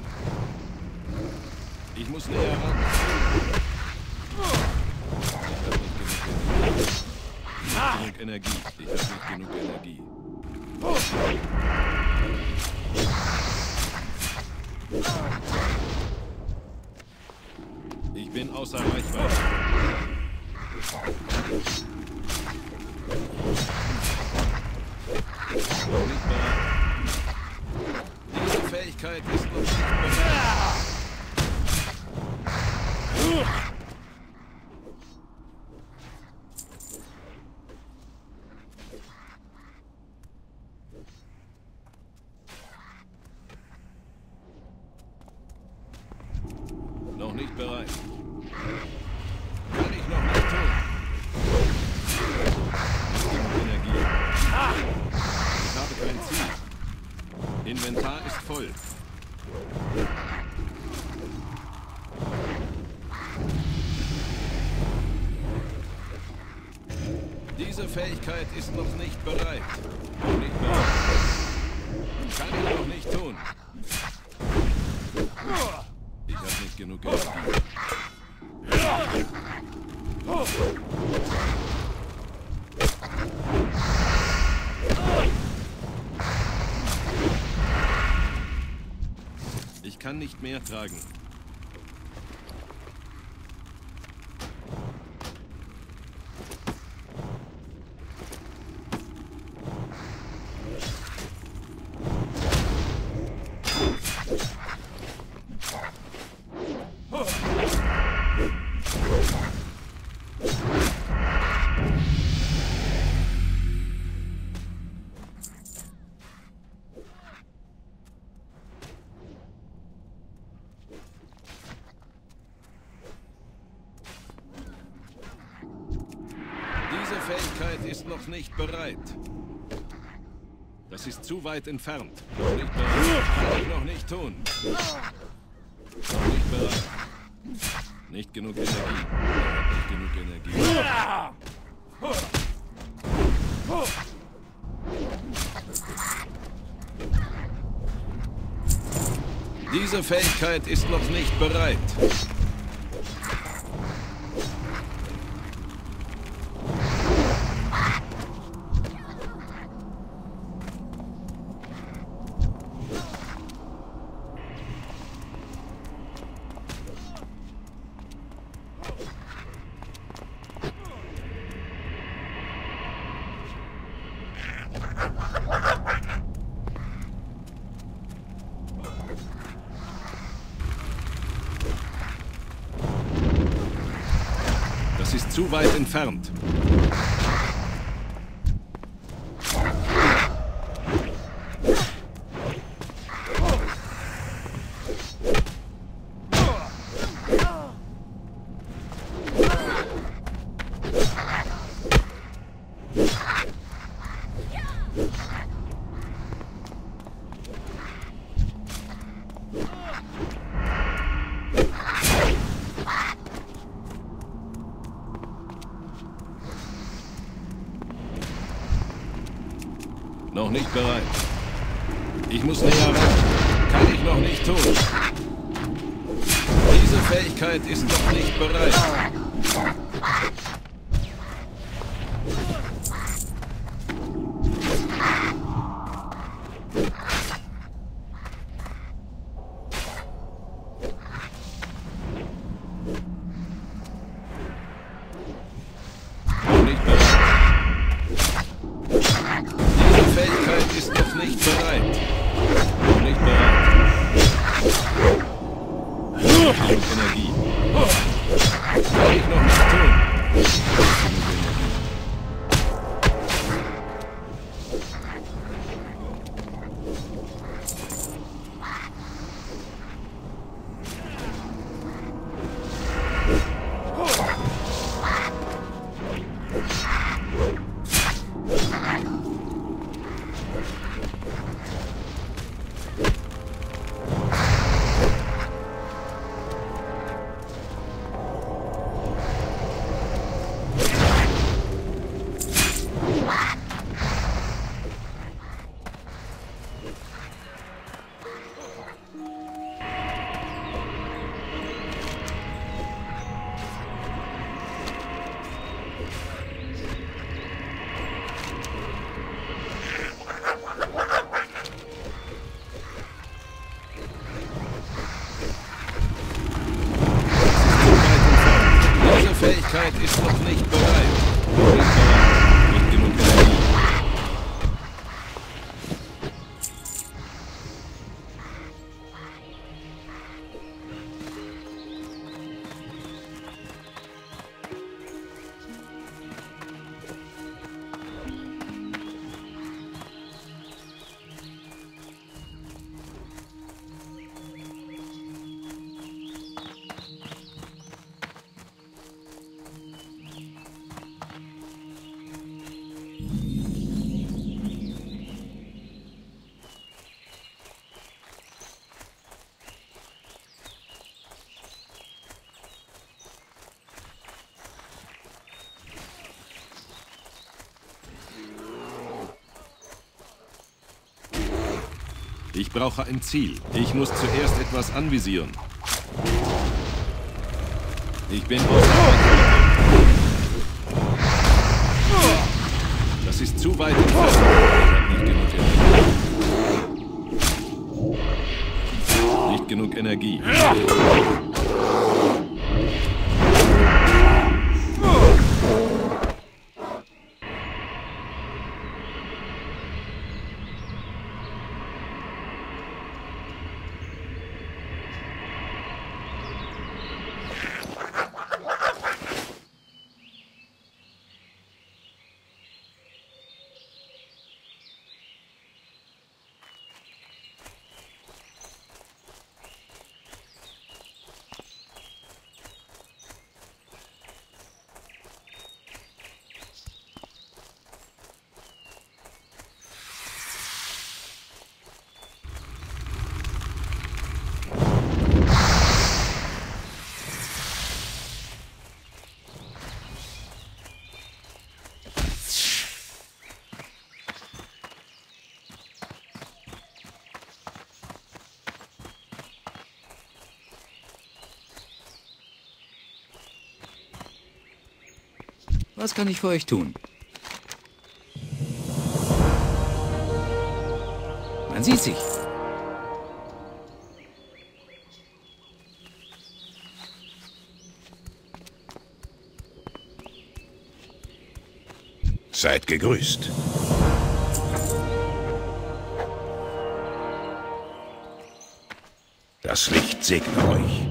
Ich muss näher ran. Ich habe nicht genug Energie. Ich habe nicht genug Energie. Ich bin außer Reichweite. Diese Fähigkeit ist noch nicht bereit. Noch nicht bereit. Kann ich noch nicht tun. Energie. Ich habe kein Ziel. Inventar ist voll. Diese Fähigkeit ist noch nicht bereit. Noch nicht bereit. Kann ich noch nicht tun. Ich habe nicht genug Energie. Ich kann nicht mehr tragen. Diese Fähigkeit ist noch nicht bereit. Das ist zu weit entfernt. Noch nicht bereit. Kann ich noch nicht tun. Noch nicht bereit. Nicht genug Energie. Nicht genug Energie. Diese Fähigkeit ist noch nicht bereit. Das ist zu weit entfernt. Noch nicht bereit. Ich muss näher ran. Kann ich noch nicht tun. Diese Fähigkeit ist noch nicht bereit. Ich brauche ein Ziel. Ich muss zuerst etwas anvisieren. Ich bin aus der Das ist zu weit entfernt. Ich habe nicht genug Energie. Nicht genug Energie. Was kann ich für euch tun? Man sieht sich. Seid gegrüßt. Das Licht segne euch.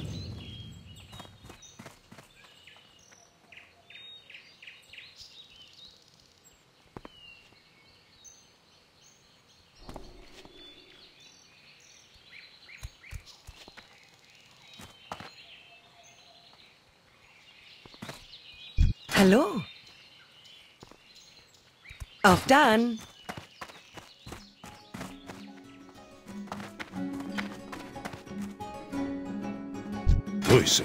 Hallo. Auf dann. Grüße.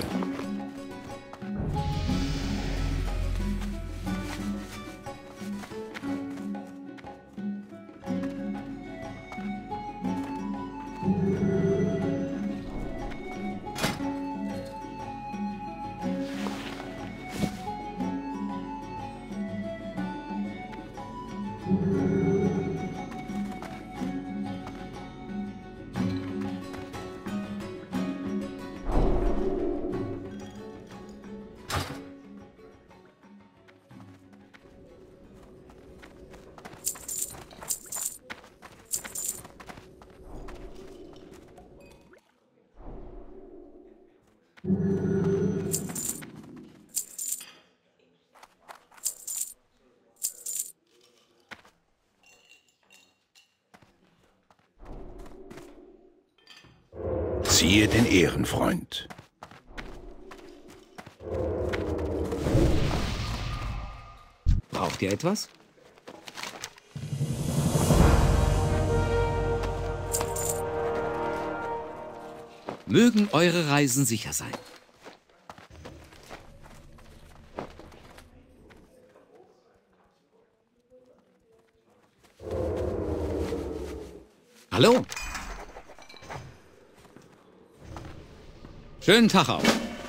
Siehe den Ehrenfreund. Braucht ihr etwas? Mögen eure Reisen sicher sein. Hallo? Schönen Tag auch.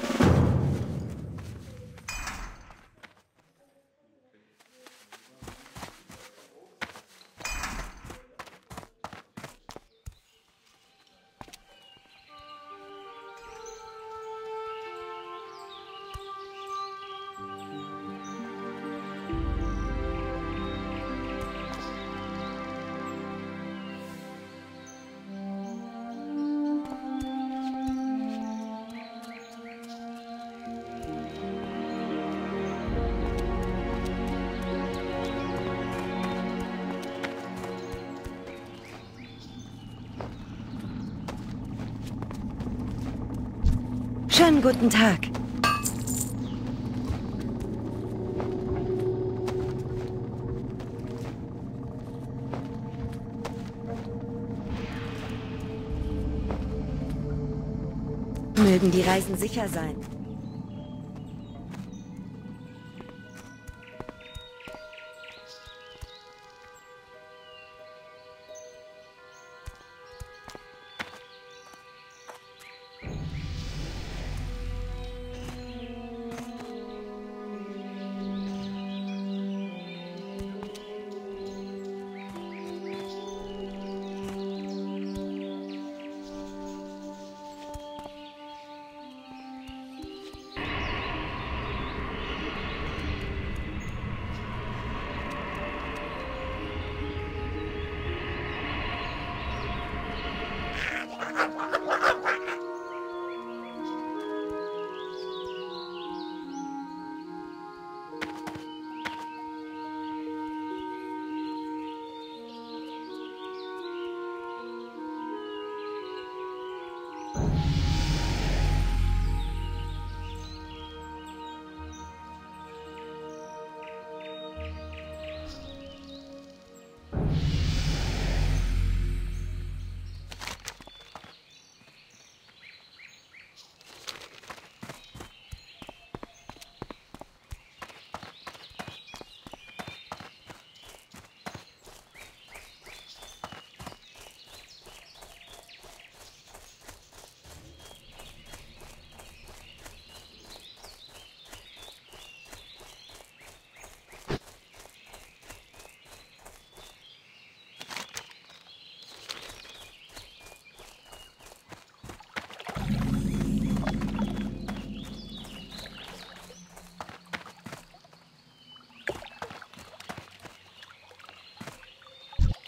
Schönen guten Tag. Mögen die Reisen sicher sein.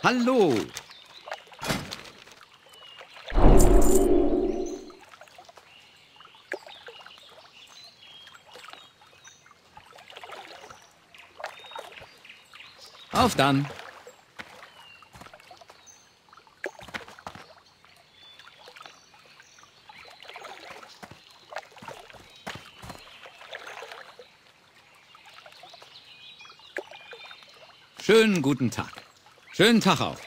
Hallo! Auf dann! Schönen guten Tag. Schönen Tag auch.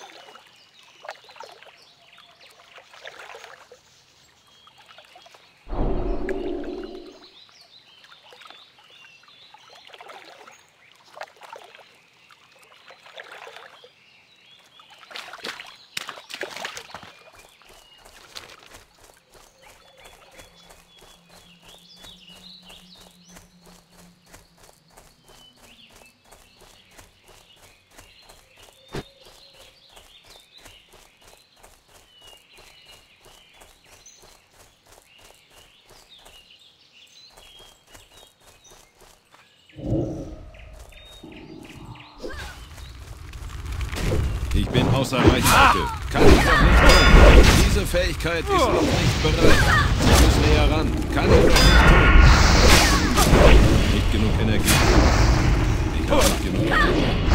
Ich bin außer Reichweite. Kann ich doch nicht tun. Diese Fähigkeit ist noch nicht bereit. Ich muss näher ran. Kann ich doch nicht tun. Nicht genug Energie. Ich habe nicht genug Energie.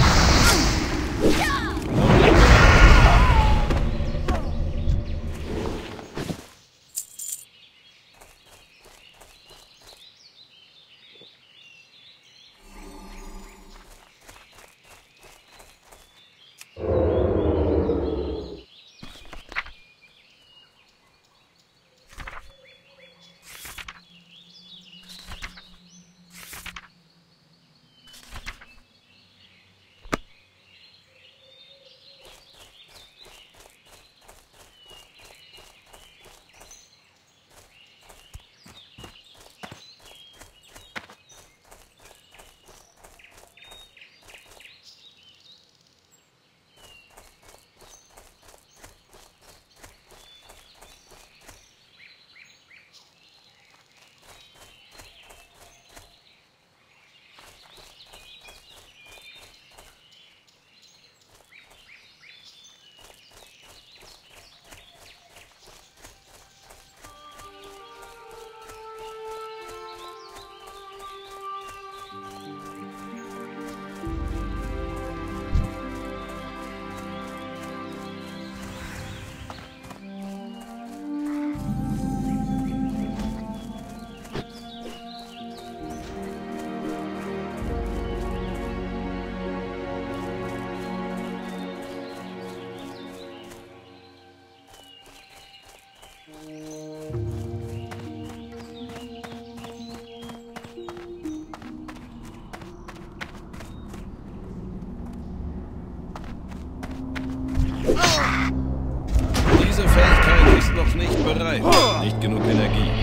Diese Fähigkeit ist noch nicht bereit. Nicht genug Energie.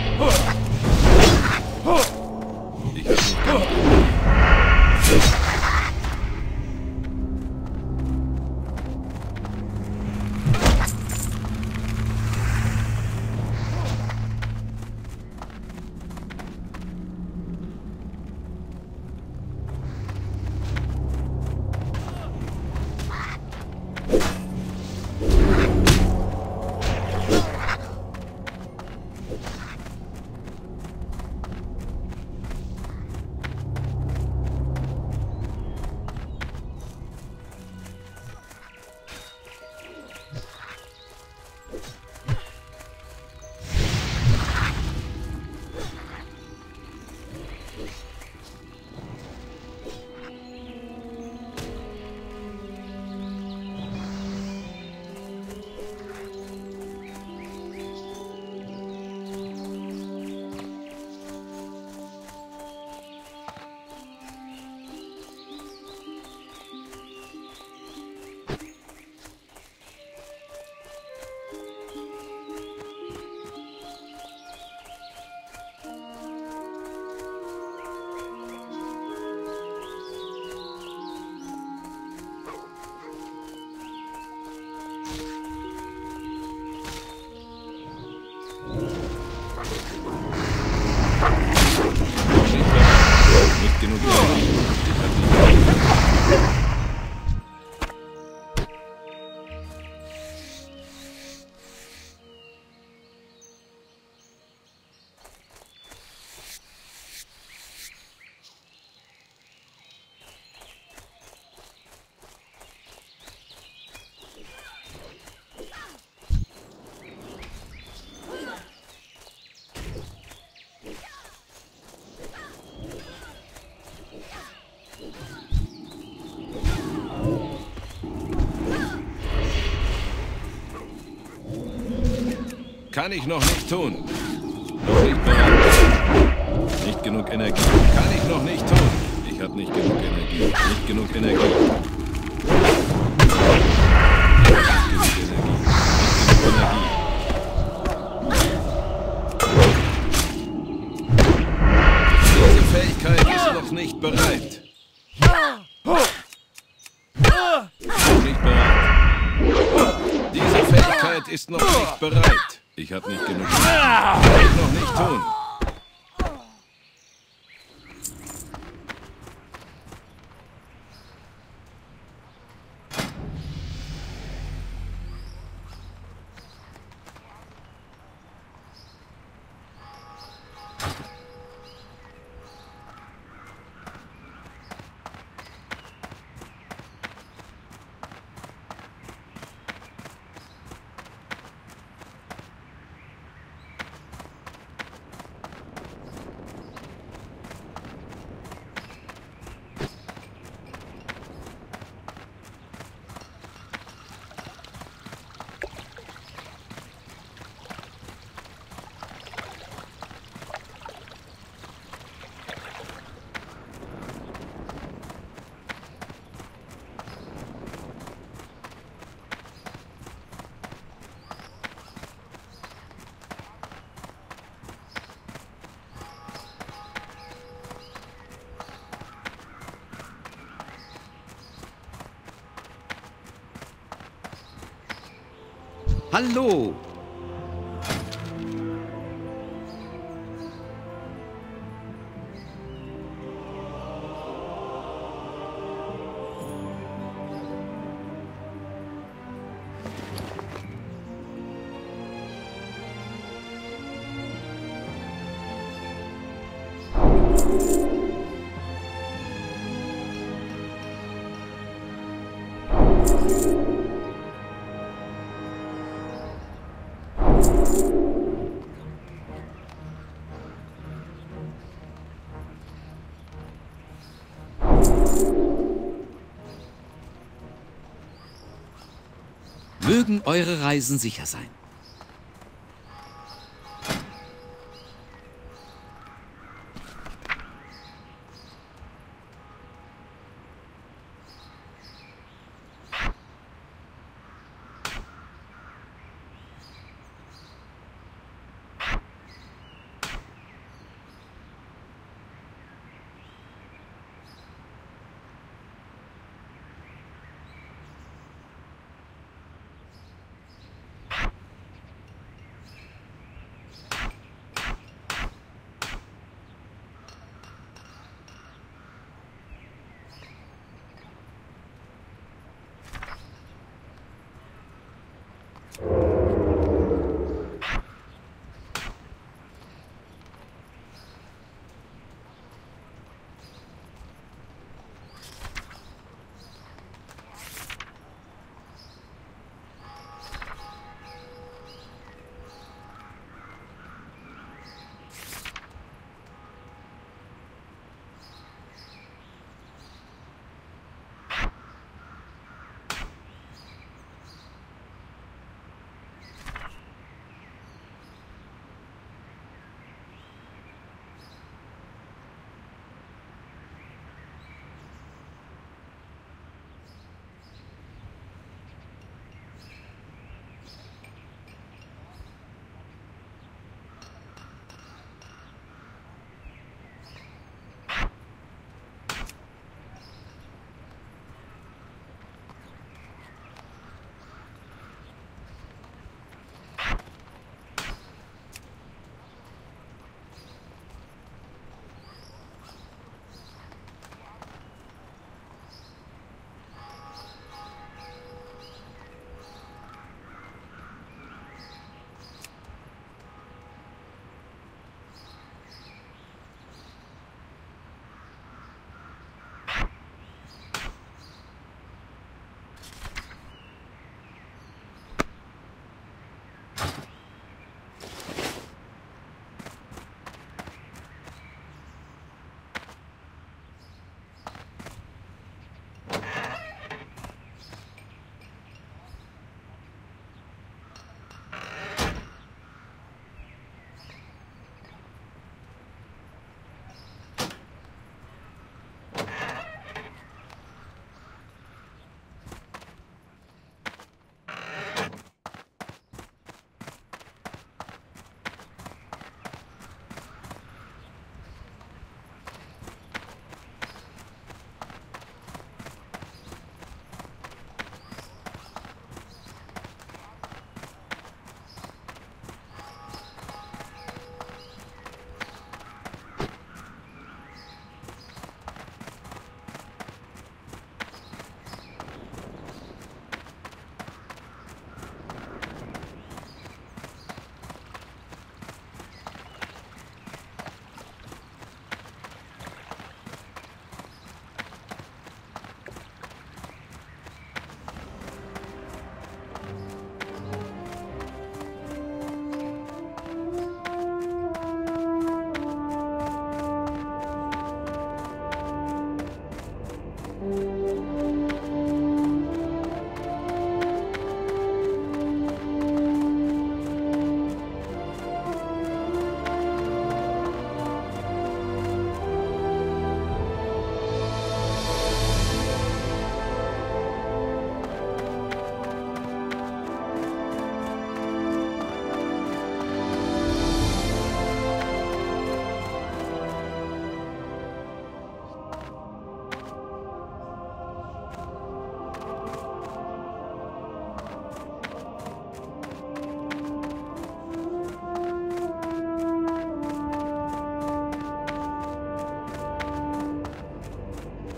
Ich habe nicht genug Energie. Nicht genug Energie. Kann ich noch nicht tun. Noch nicht bereit. Nicht genug Energie. Kann ich noch nicht tun. Ich habe nicht genug Energie. Nicht genug Energie. Diese Fähigkeit ist noch nicht bereit. Noch nicht bereit. Diese Fähigkeit ist noch nicht bereit. Ich habe nicht genug. Kann ich noch nicht tun. Hallo! Mögen eure Reisen sicher sein.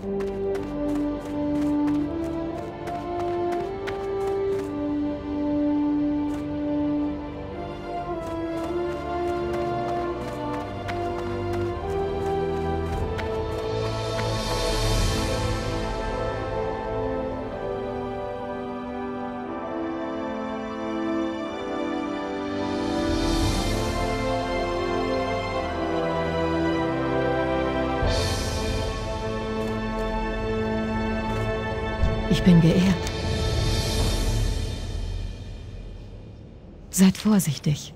Ich bin geehrt. Seid vorsichtig.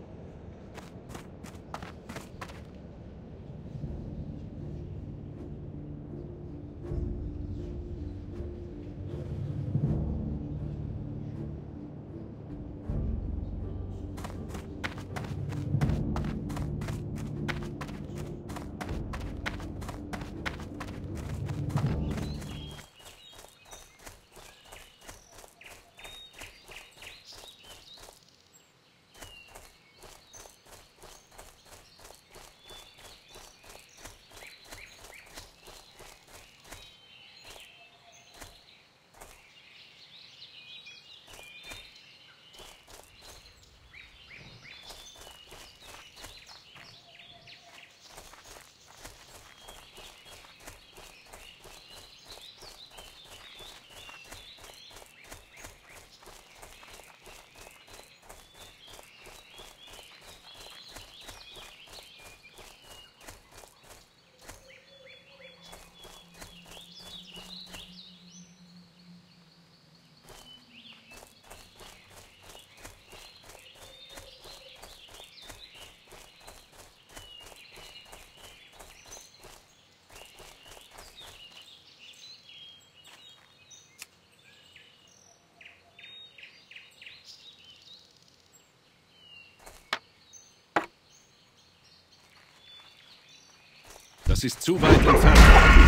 Das ist zu weit entfernt.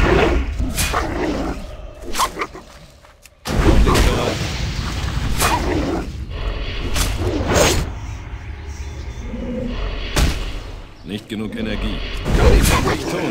Nicht bereit. Nicht genug Energie. Kann ich noch nicht tun.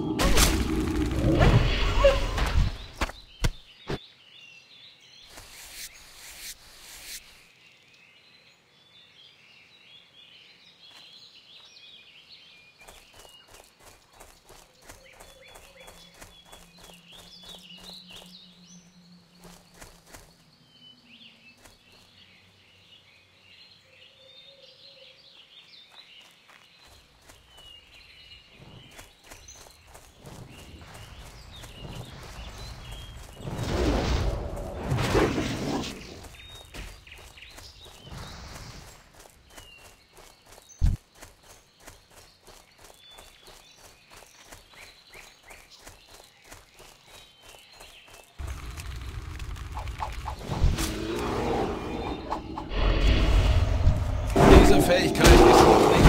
Diese Fähigkeit ist noch nicht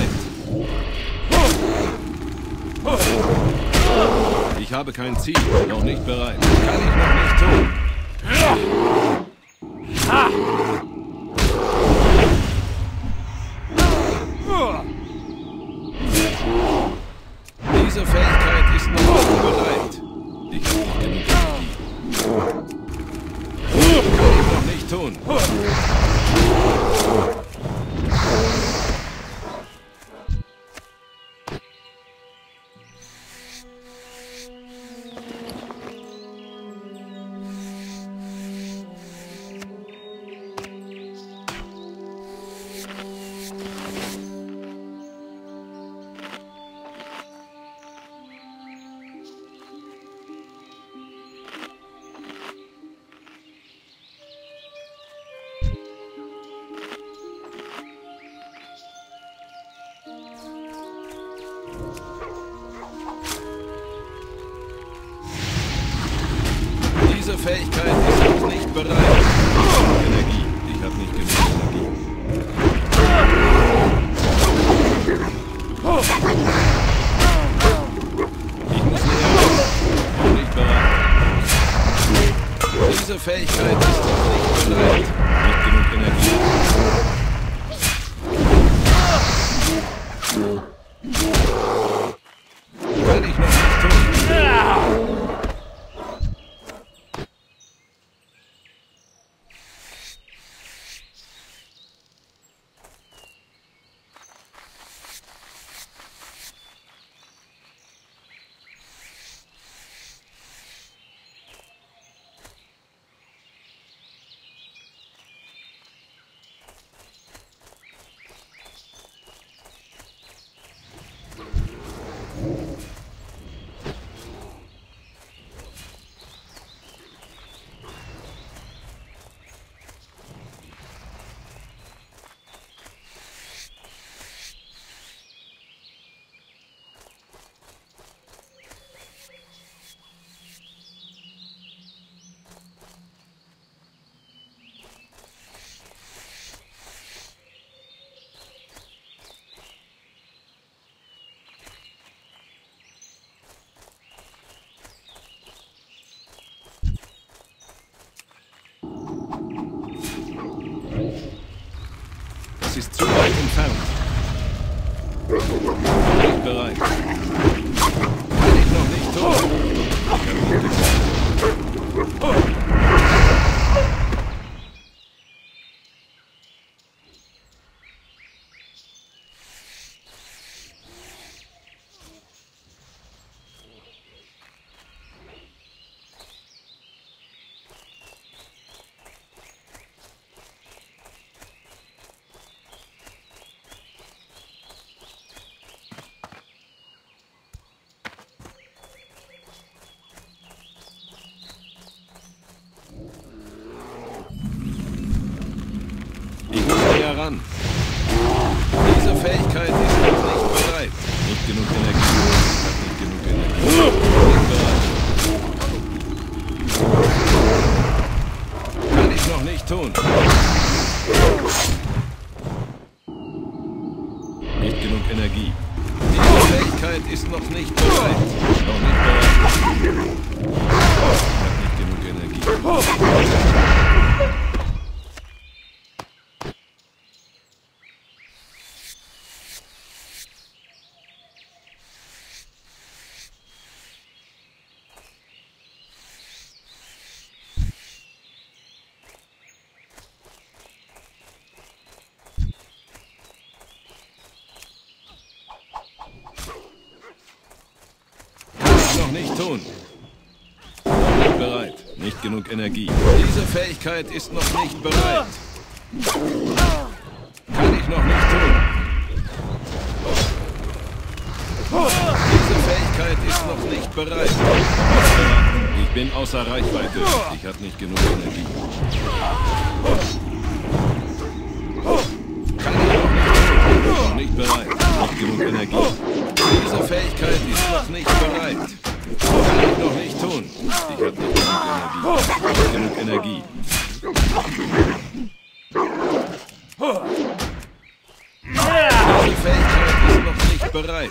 bereit. Ich habe kein Ziel, noch nicht bereit. Kann ich noch nicht tun. Diese Fähigkeit ist noch nicht bereit. Ich habe nicht genug Energie. Kann ich noch nicht tun. Diese Fähigkeit ist noch nicht bereit. Energie. Ich habe nicht genug Energie. Ich muss näher ran. Noch nicht bereit. Diese Fähigkeit ist noch nicht bereit. Nicht genug Energie. Kann ich noch nicht tun. zu weit entfernt. Nicht bereit. Kann ich noch nicht tun. Ich habe nicht geklappt. Ich muss näher ran. Diese Fähigkeit ist noch nicht bereit. Nicht genug Energie. Ich habe nicht genug Energie. Nicht bereit. Kann ich noch nicht tun. Nicht genug Energie. Diese Fähigkeit ist noch nicht bereit. Noch nicht bereit. Ich habe nicht genug Energie. Noch nicht tun. Noch nicht bereit. Nicht genug Energie. Diese Fähigkeit ist noch nicht bereit. Kann ich noch nicht tun. Diese Fähigkeit ist noch nicht bereit. Ich bin außer Reichweite. Ich habe nicht genug Energie. Kann ich noch nicht tun. Noch nicht bereit. Nicht genug Energie. Diese Fähigkeit ist noch nicht bereit. Kann ich noch nicht tun. Ich habe nicht genug Energie. Diese Fähigkeit ist noch nicht bereit.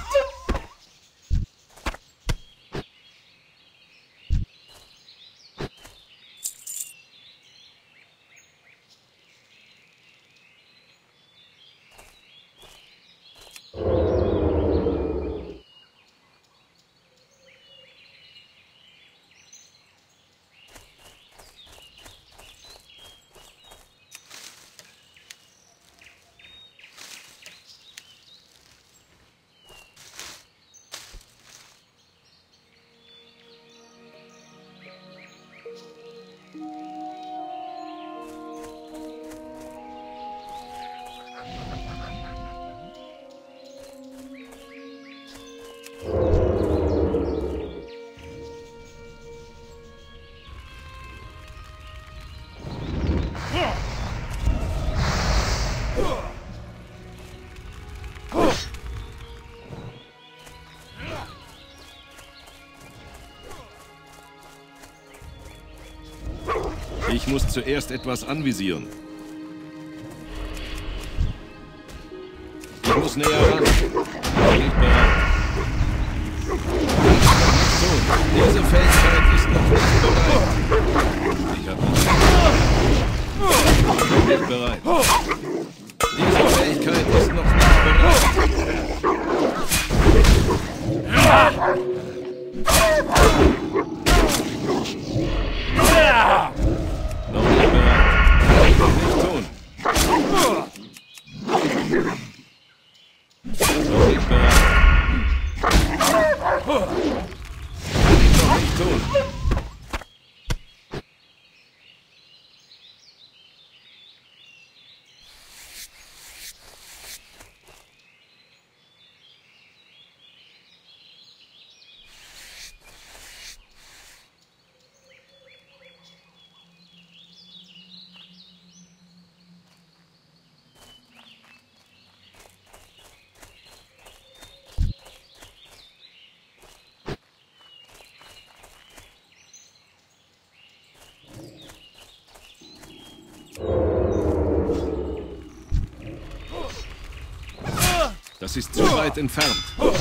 Ich muss zuerst etwas anvisieren. Ich muss näher ran. Nicht bereit. Diese Fähigkeit ist noch nicht bereit. Ich habe nicht bereit. Diese Fähigkeit ist noch nicht bereit. Noch nicht bereit. Kann ich noch nicht tun. Noch nicht bereit. Kann ich noch nicht tun. Das ist zu weit entfernt.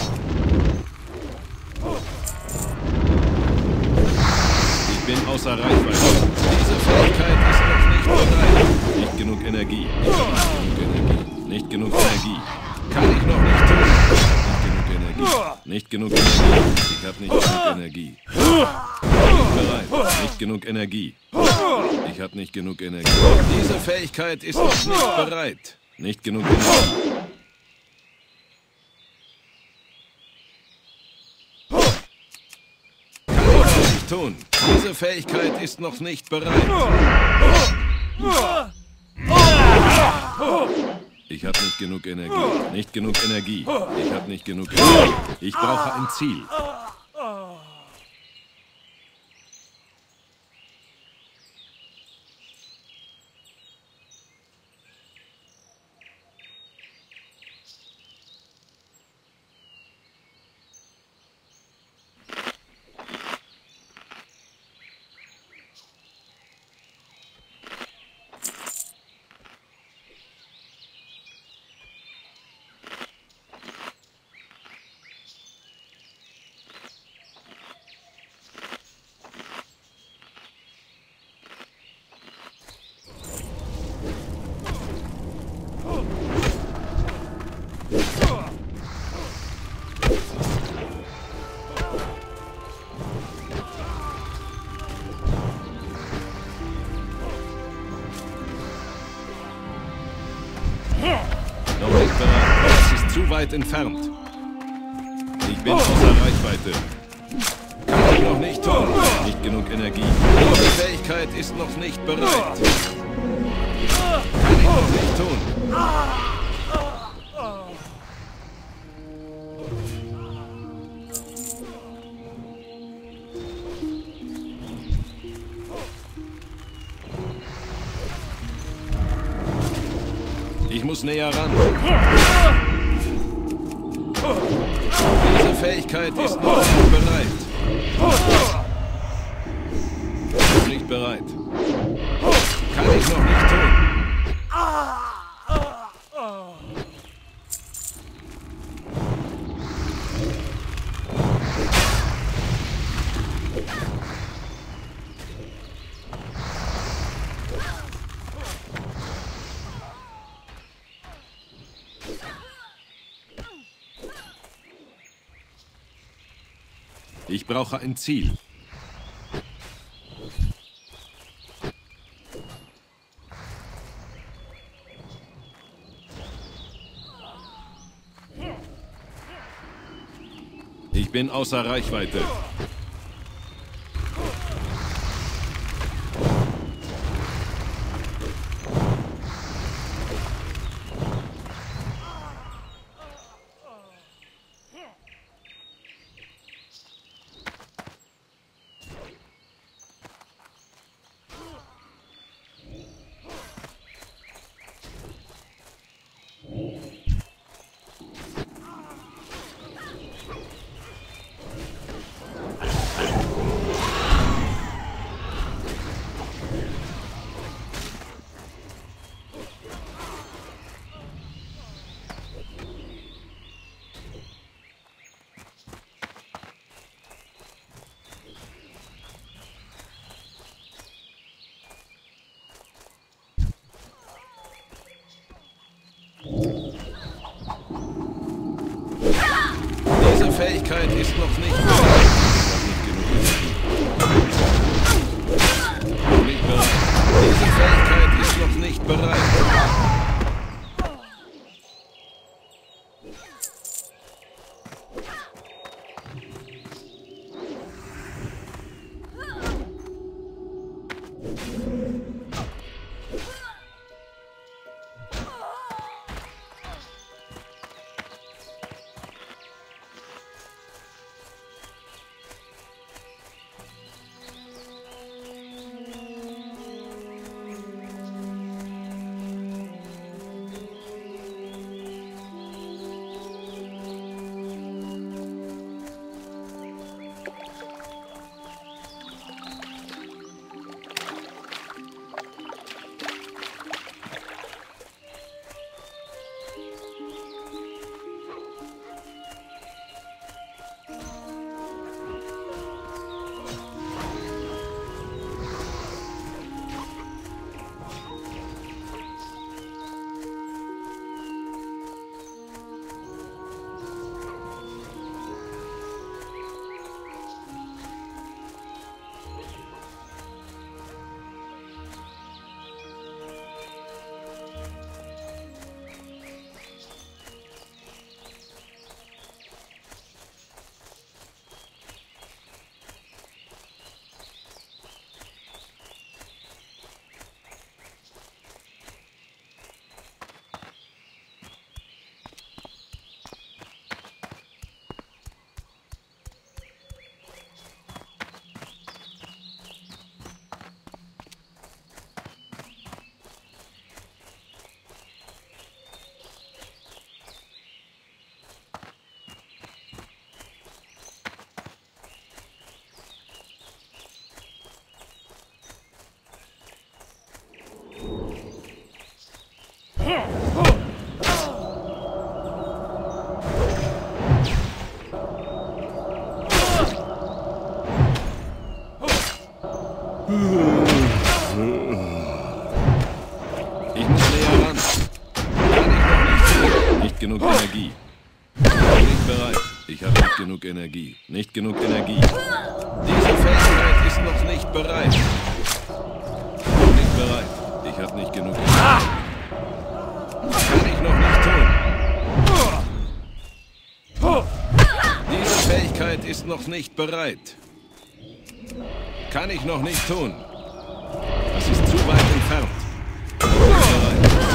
Ich bin außer Reichweite. Diese Fähigkeit ist noch nicht bereit. Nicht genug Energie. Nicht genug Energie. Nicht genug Energie. Kann ich noch nicht tun. Nicht genug Energie. Nicht genug Energie. Ich habe nicht genug Energie. Nicht bereit. Nicht genug Energie. Ich habe nicht genug Energie. Diese Fähigkeit ist noch nicht bereit. Nicht genug Energie. Tun. Diese Fähigkeit ist noch nicht bereit. Ich habe nicht genug Energie. Nicht genug Energie. Ich habe nicht genug Energie. Ich brauche ein Ziel. Noch nicht bereit. Es ist zu weit entfernt. Ich bin außer Reichweite. Kann ich noch nicht tun. Nicht genug Energie. Diese Fähigkeit ist noch nicht bereit. Kann ich noch nicht tun. Ich muss näher ran. Diese Fähigkeit ist noch nicht bereit. Noch nicht bereit. Kann ich noch nicht tun. Ich brauche ein Ziel. Ich bin außer Reichweite. Diese Fähigkeit ist noch nicht bereit. Noch nicht bereit. Diese Fähigkeit ist noch nicht bereit. Ich muss näher ran. Kann ich noch nicht. Nicht genug Energie. Nicht bereit. Ich habe nicht genug Energie. Nicht genug Energie. Diese Fähigkeit ist noch nicht bereit. Nicht bereit. Ich habe nicht genug Energie. Kann ich noch nicht tun. Diese Fähigkeit ist noch nicht bereit. Kann ich noch nicht tun. Das ist zu weit entfernt. Nicht bereit.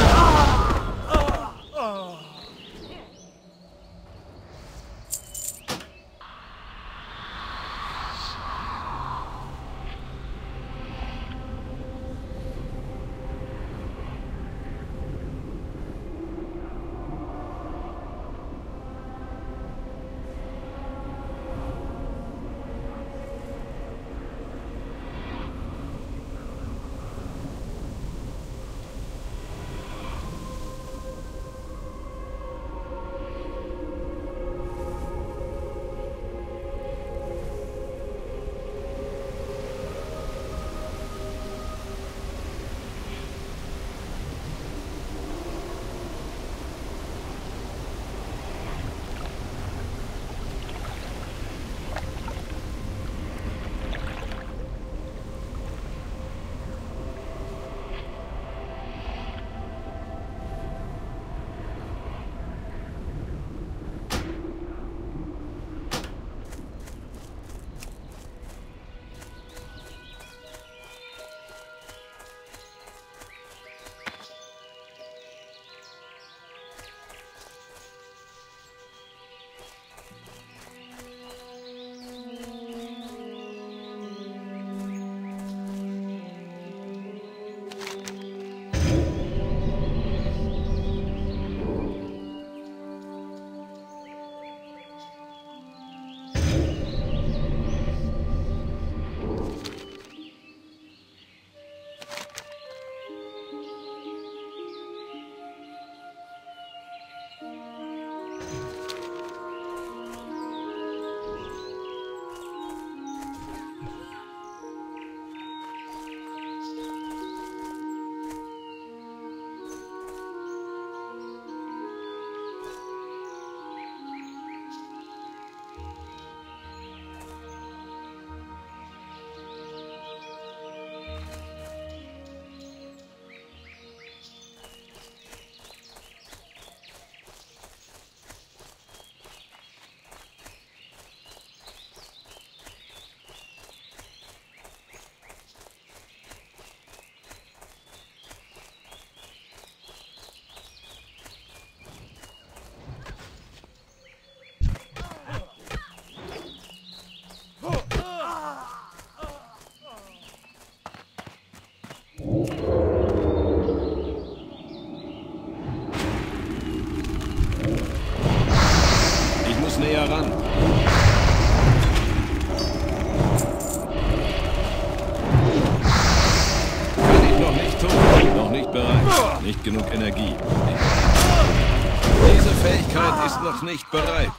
näher ran. Kann ich noch nicht tun. Noch nicht bereit. Nicht genug Energie. Diese Fähigkeit ist noch nicht bereit.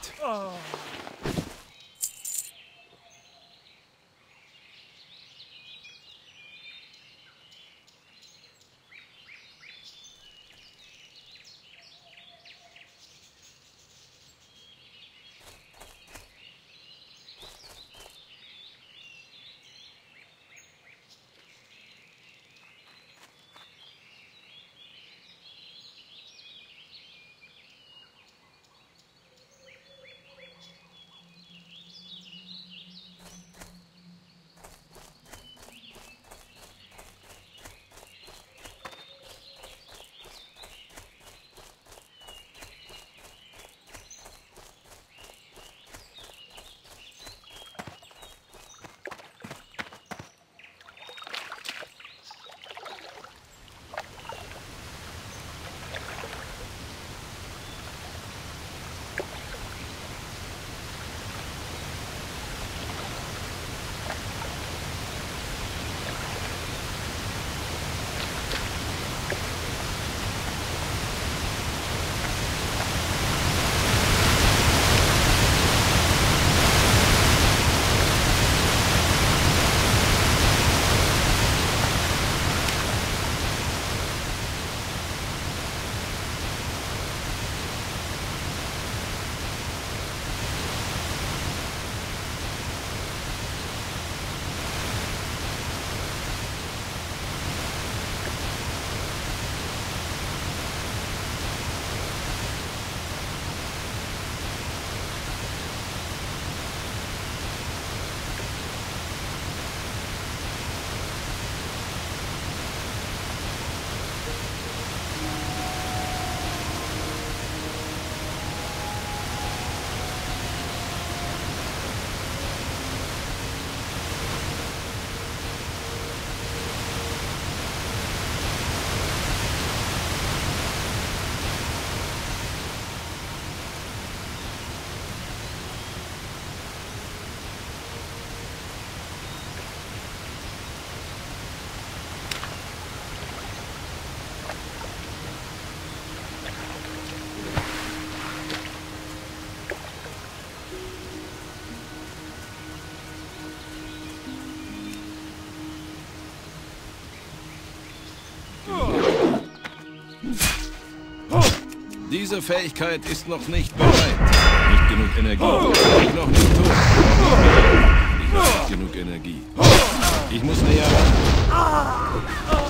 Diese Fähigkeit ist noch nicht bereit. Nicht genug Energie. Kann ich noch nicht tun. Ich habe nicht genug Energie. Ich muss näher ran.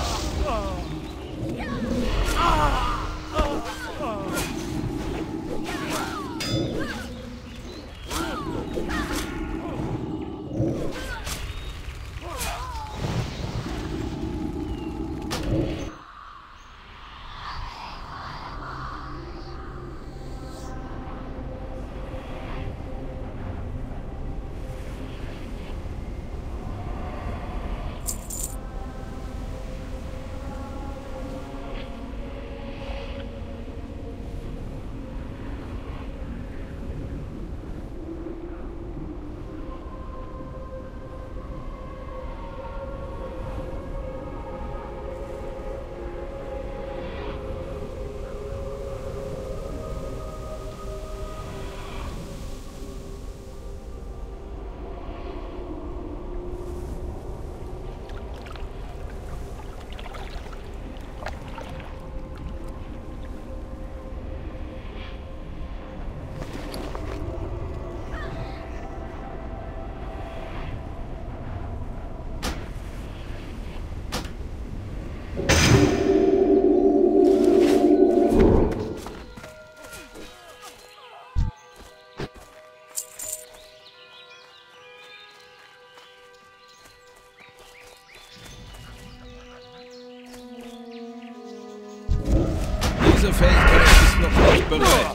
Diese Fähigkeit ist noch nicht bereit.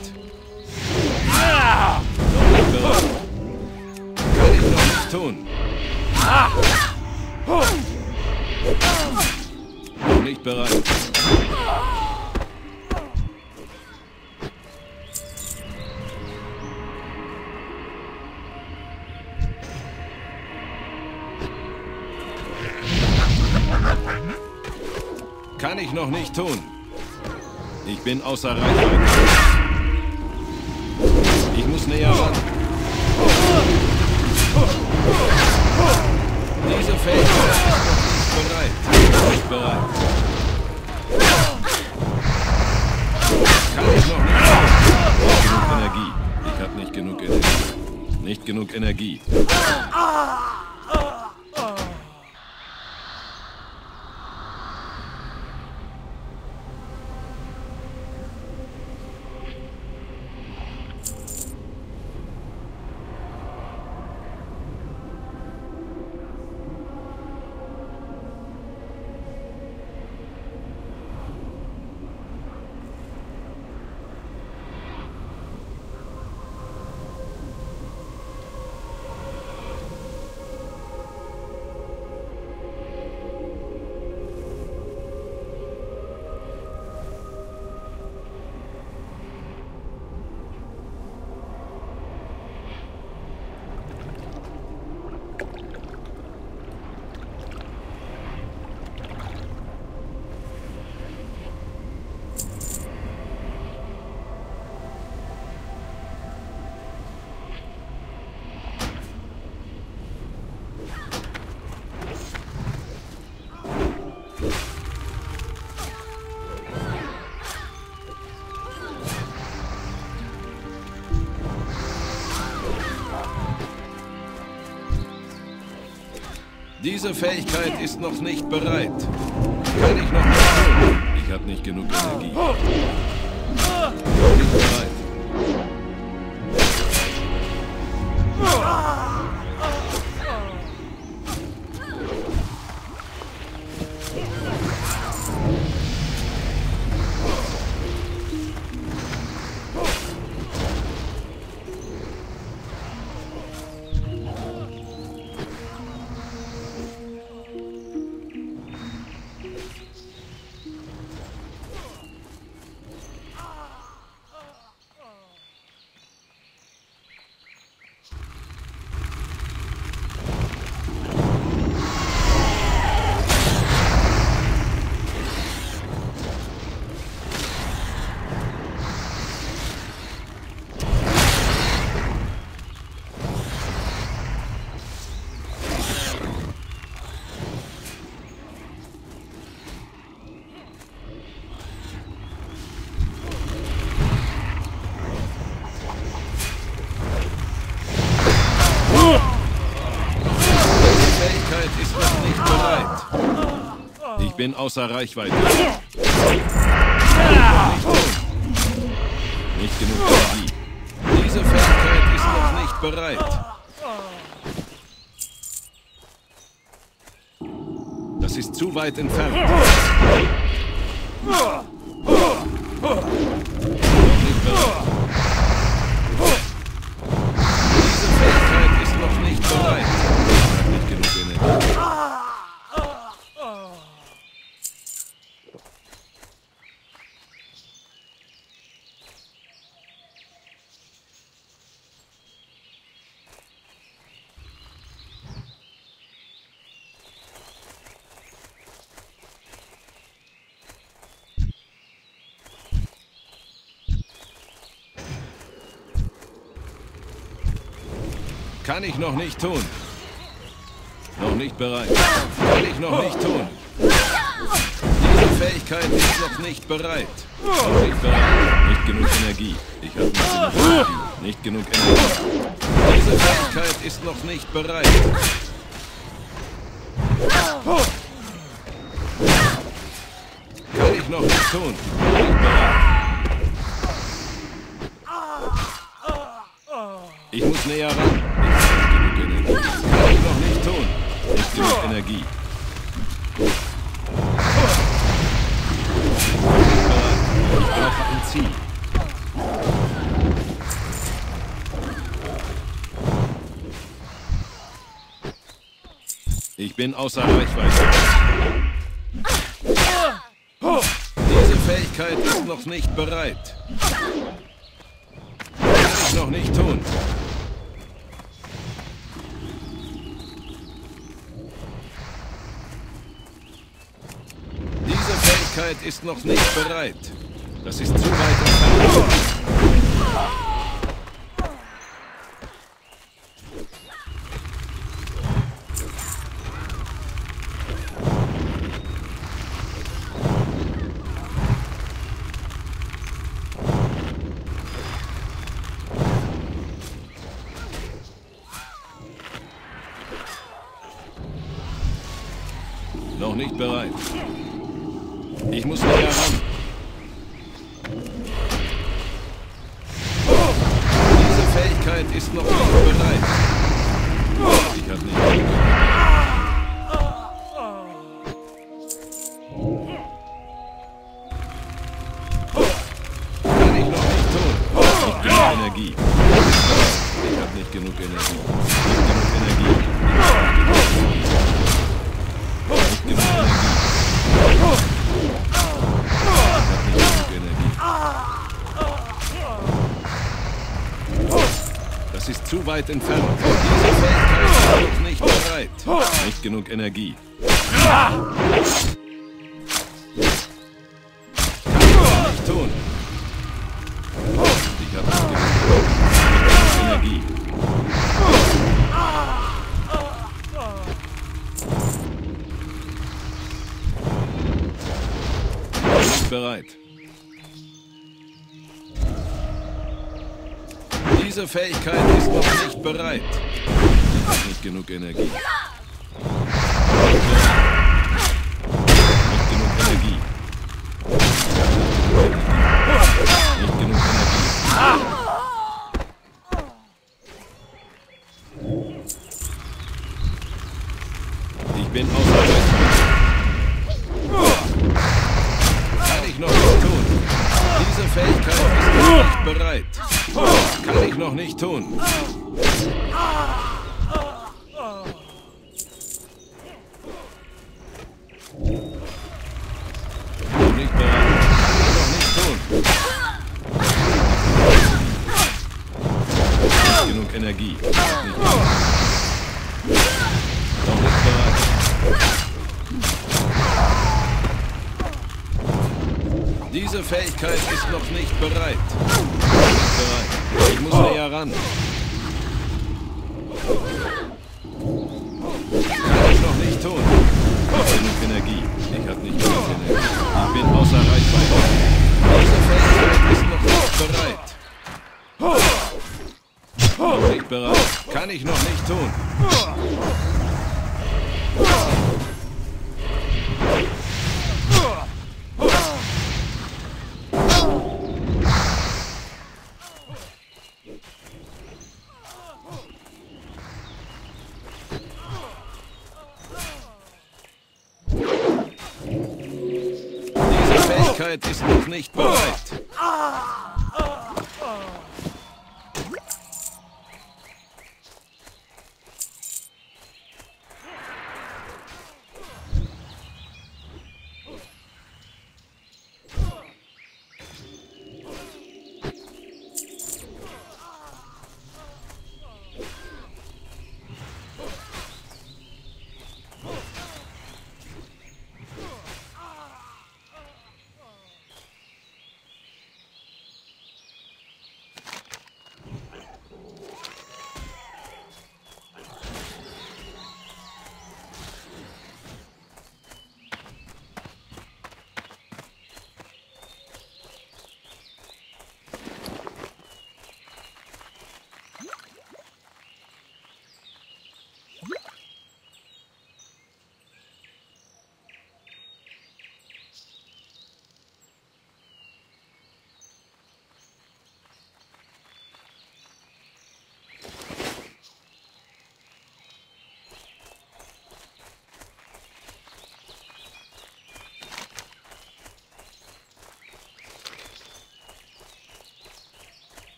Noch nicht bereit. Kann ich noch nicht tun. Noch nicht bereit. Kann ich noch nicht tun. Ich bin außer Reichweite. Ich muss näher ran. Diese Fähigkeit ist noch nicht bereit. Nicht bereit. Kann ich noch nicht tun. Nicht genug Energie. Ich habe nicht genug Energie. Nicht genug Energie. Diese Fähigkeit ist noch nicht bereit. Kann ich noch nicht tun. Ich habe nicht genug Energie. Noch nicht bereit. nicht bereit. Ich bin außer Reichweite. Nicht genug Energie. Diese Fähigkeit ist noch nicht bereit. Das ist zu weit entfernt. Noch nicht bereit. Diese Fähigkeit ist noch nicht bereit. Nicht genug Energie. Kann ich noch nicht tun. Noch nicht bereit. Kann ich noch nicht tun. Diese Fähigkeit ist noch nicht bereit. Noch nicht bereit. Nicht genug Energie. Ich habe nicht genug Energie. Nicht genug Energie. Diese Fähigkeit ist noch nicht bereit. Kann ich noch nicht tun. Noch nicht bereit. Ich muss näher ran. Kann ich noch nicht tun. Nicht genug Energie. Ich brauche ein Ziel. Ich bin außer Reichweite. Diese Fähigkeit ist noch nicht bereit. Kann ich noch nicht tun. Ist noch nicht bereit. Das ist zu weit entfernt. Noch nicht bereit. Ich muss näher ran. Diese Fähigkeit ist noch nicht bereit. Ich habe nicht genug. Kann ich noch nicht tun. Nicht genug Energie. Ich habe nicht genug Energie. Nicht genug Energie. Nicht genug Energie. Das ist zu weit entfernt. Diese Fähigkeit ist noch nicht bereit. Nicht genug Energie. Kann ich noch nicht tun. Ich habe nicht genug Energie. Nicht bereit. Diese Fähigkeit ist noch nicht bereit. Ich habe nicht genug Energie. Nicht genug Energie. Nicht genug Energie. Ich bin außer Reichweite. Kann ich noch nicht tun. Diese Fähigkeit ist noch nicht bereit. Kann ich noch nicht tun. Noch nicht bereit. Kann ich noch nicht tun. Nicht genug Energie. Nicht genug. Noch nicht bereit. Diese Fähigkeit ist noch nicht bereit. Ich muss näher ran. Kann ich noch nicht tun. Nicht genug Energie. Ich habe nicht genug Energie. Ich bin außer Reichweite. Diese Fähigkeit ist noch nicht bereit. Noch nicht bereit. Kann ich noch nicht tun. Fähigkeit ist noch nicht bereit.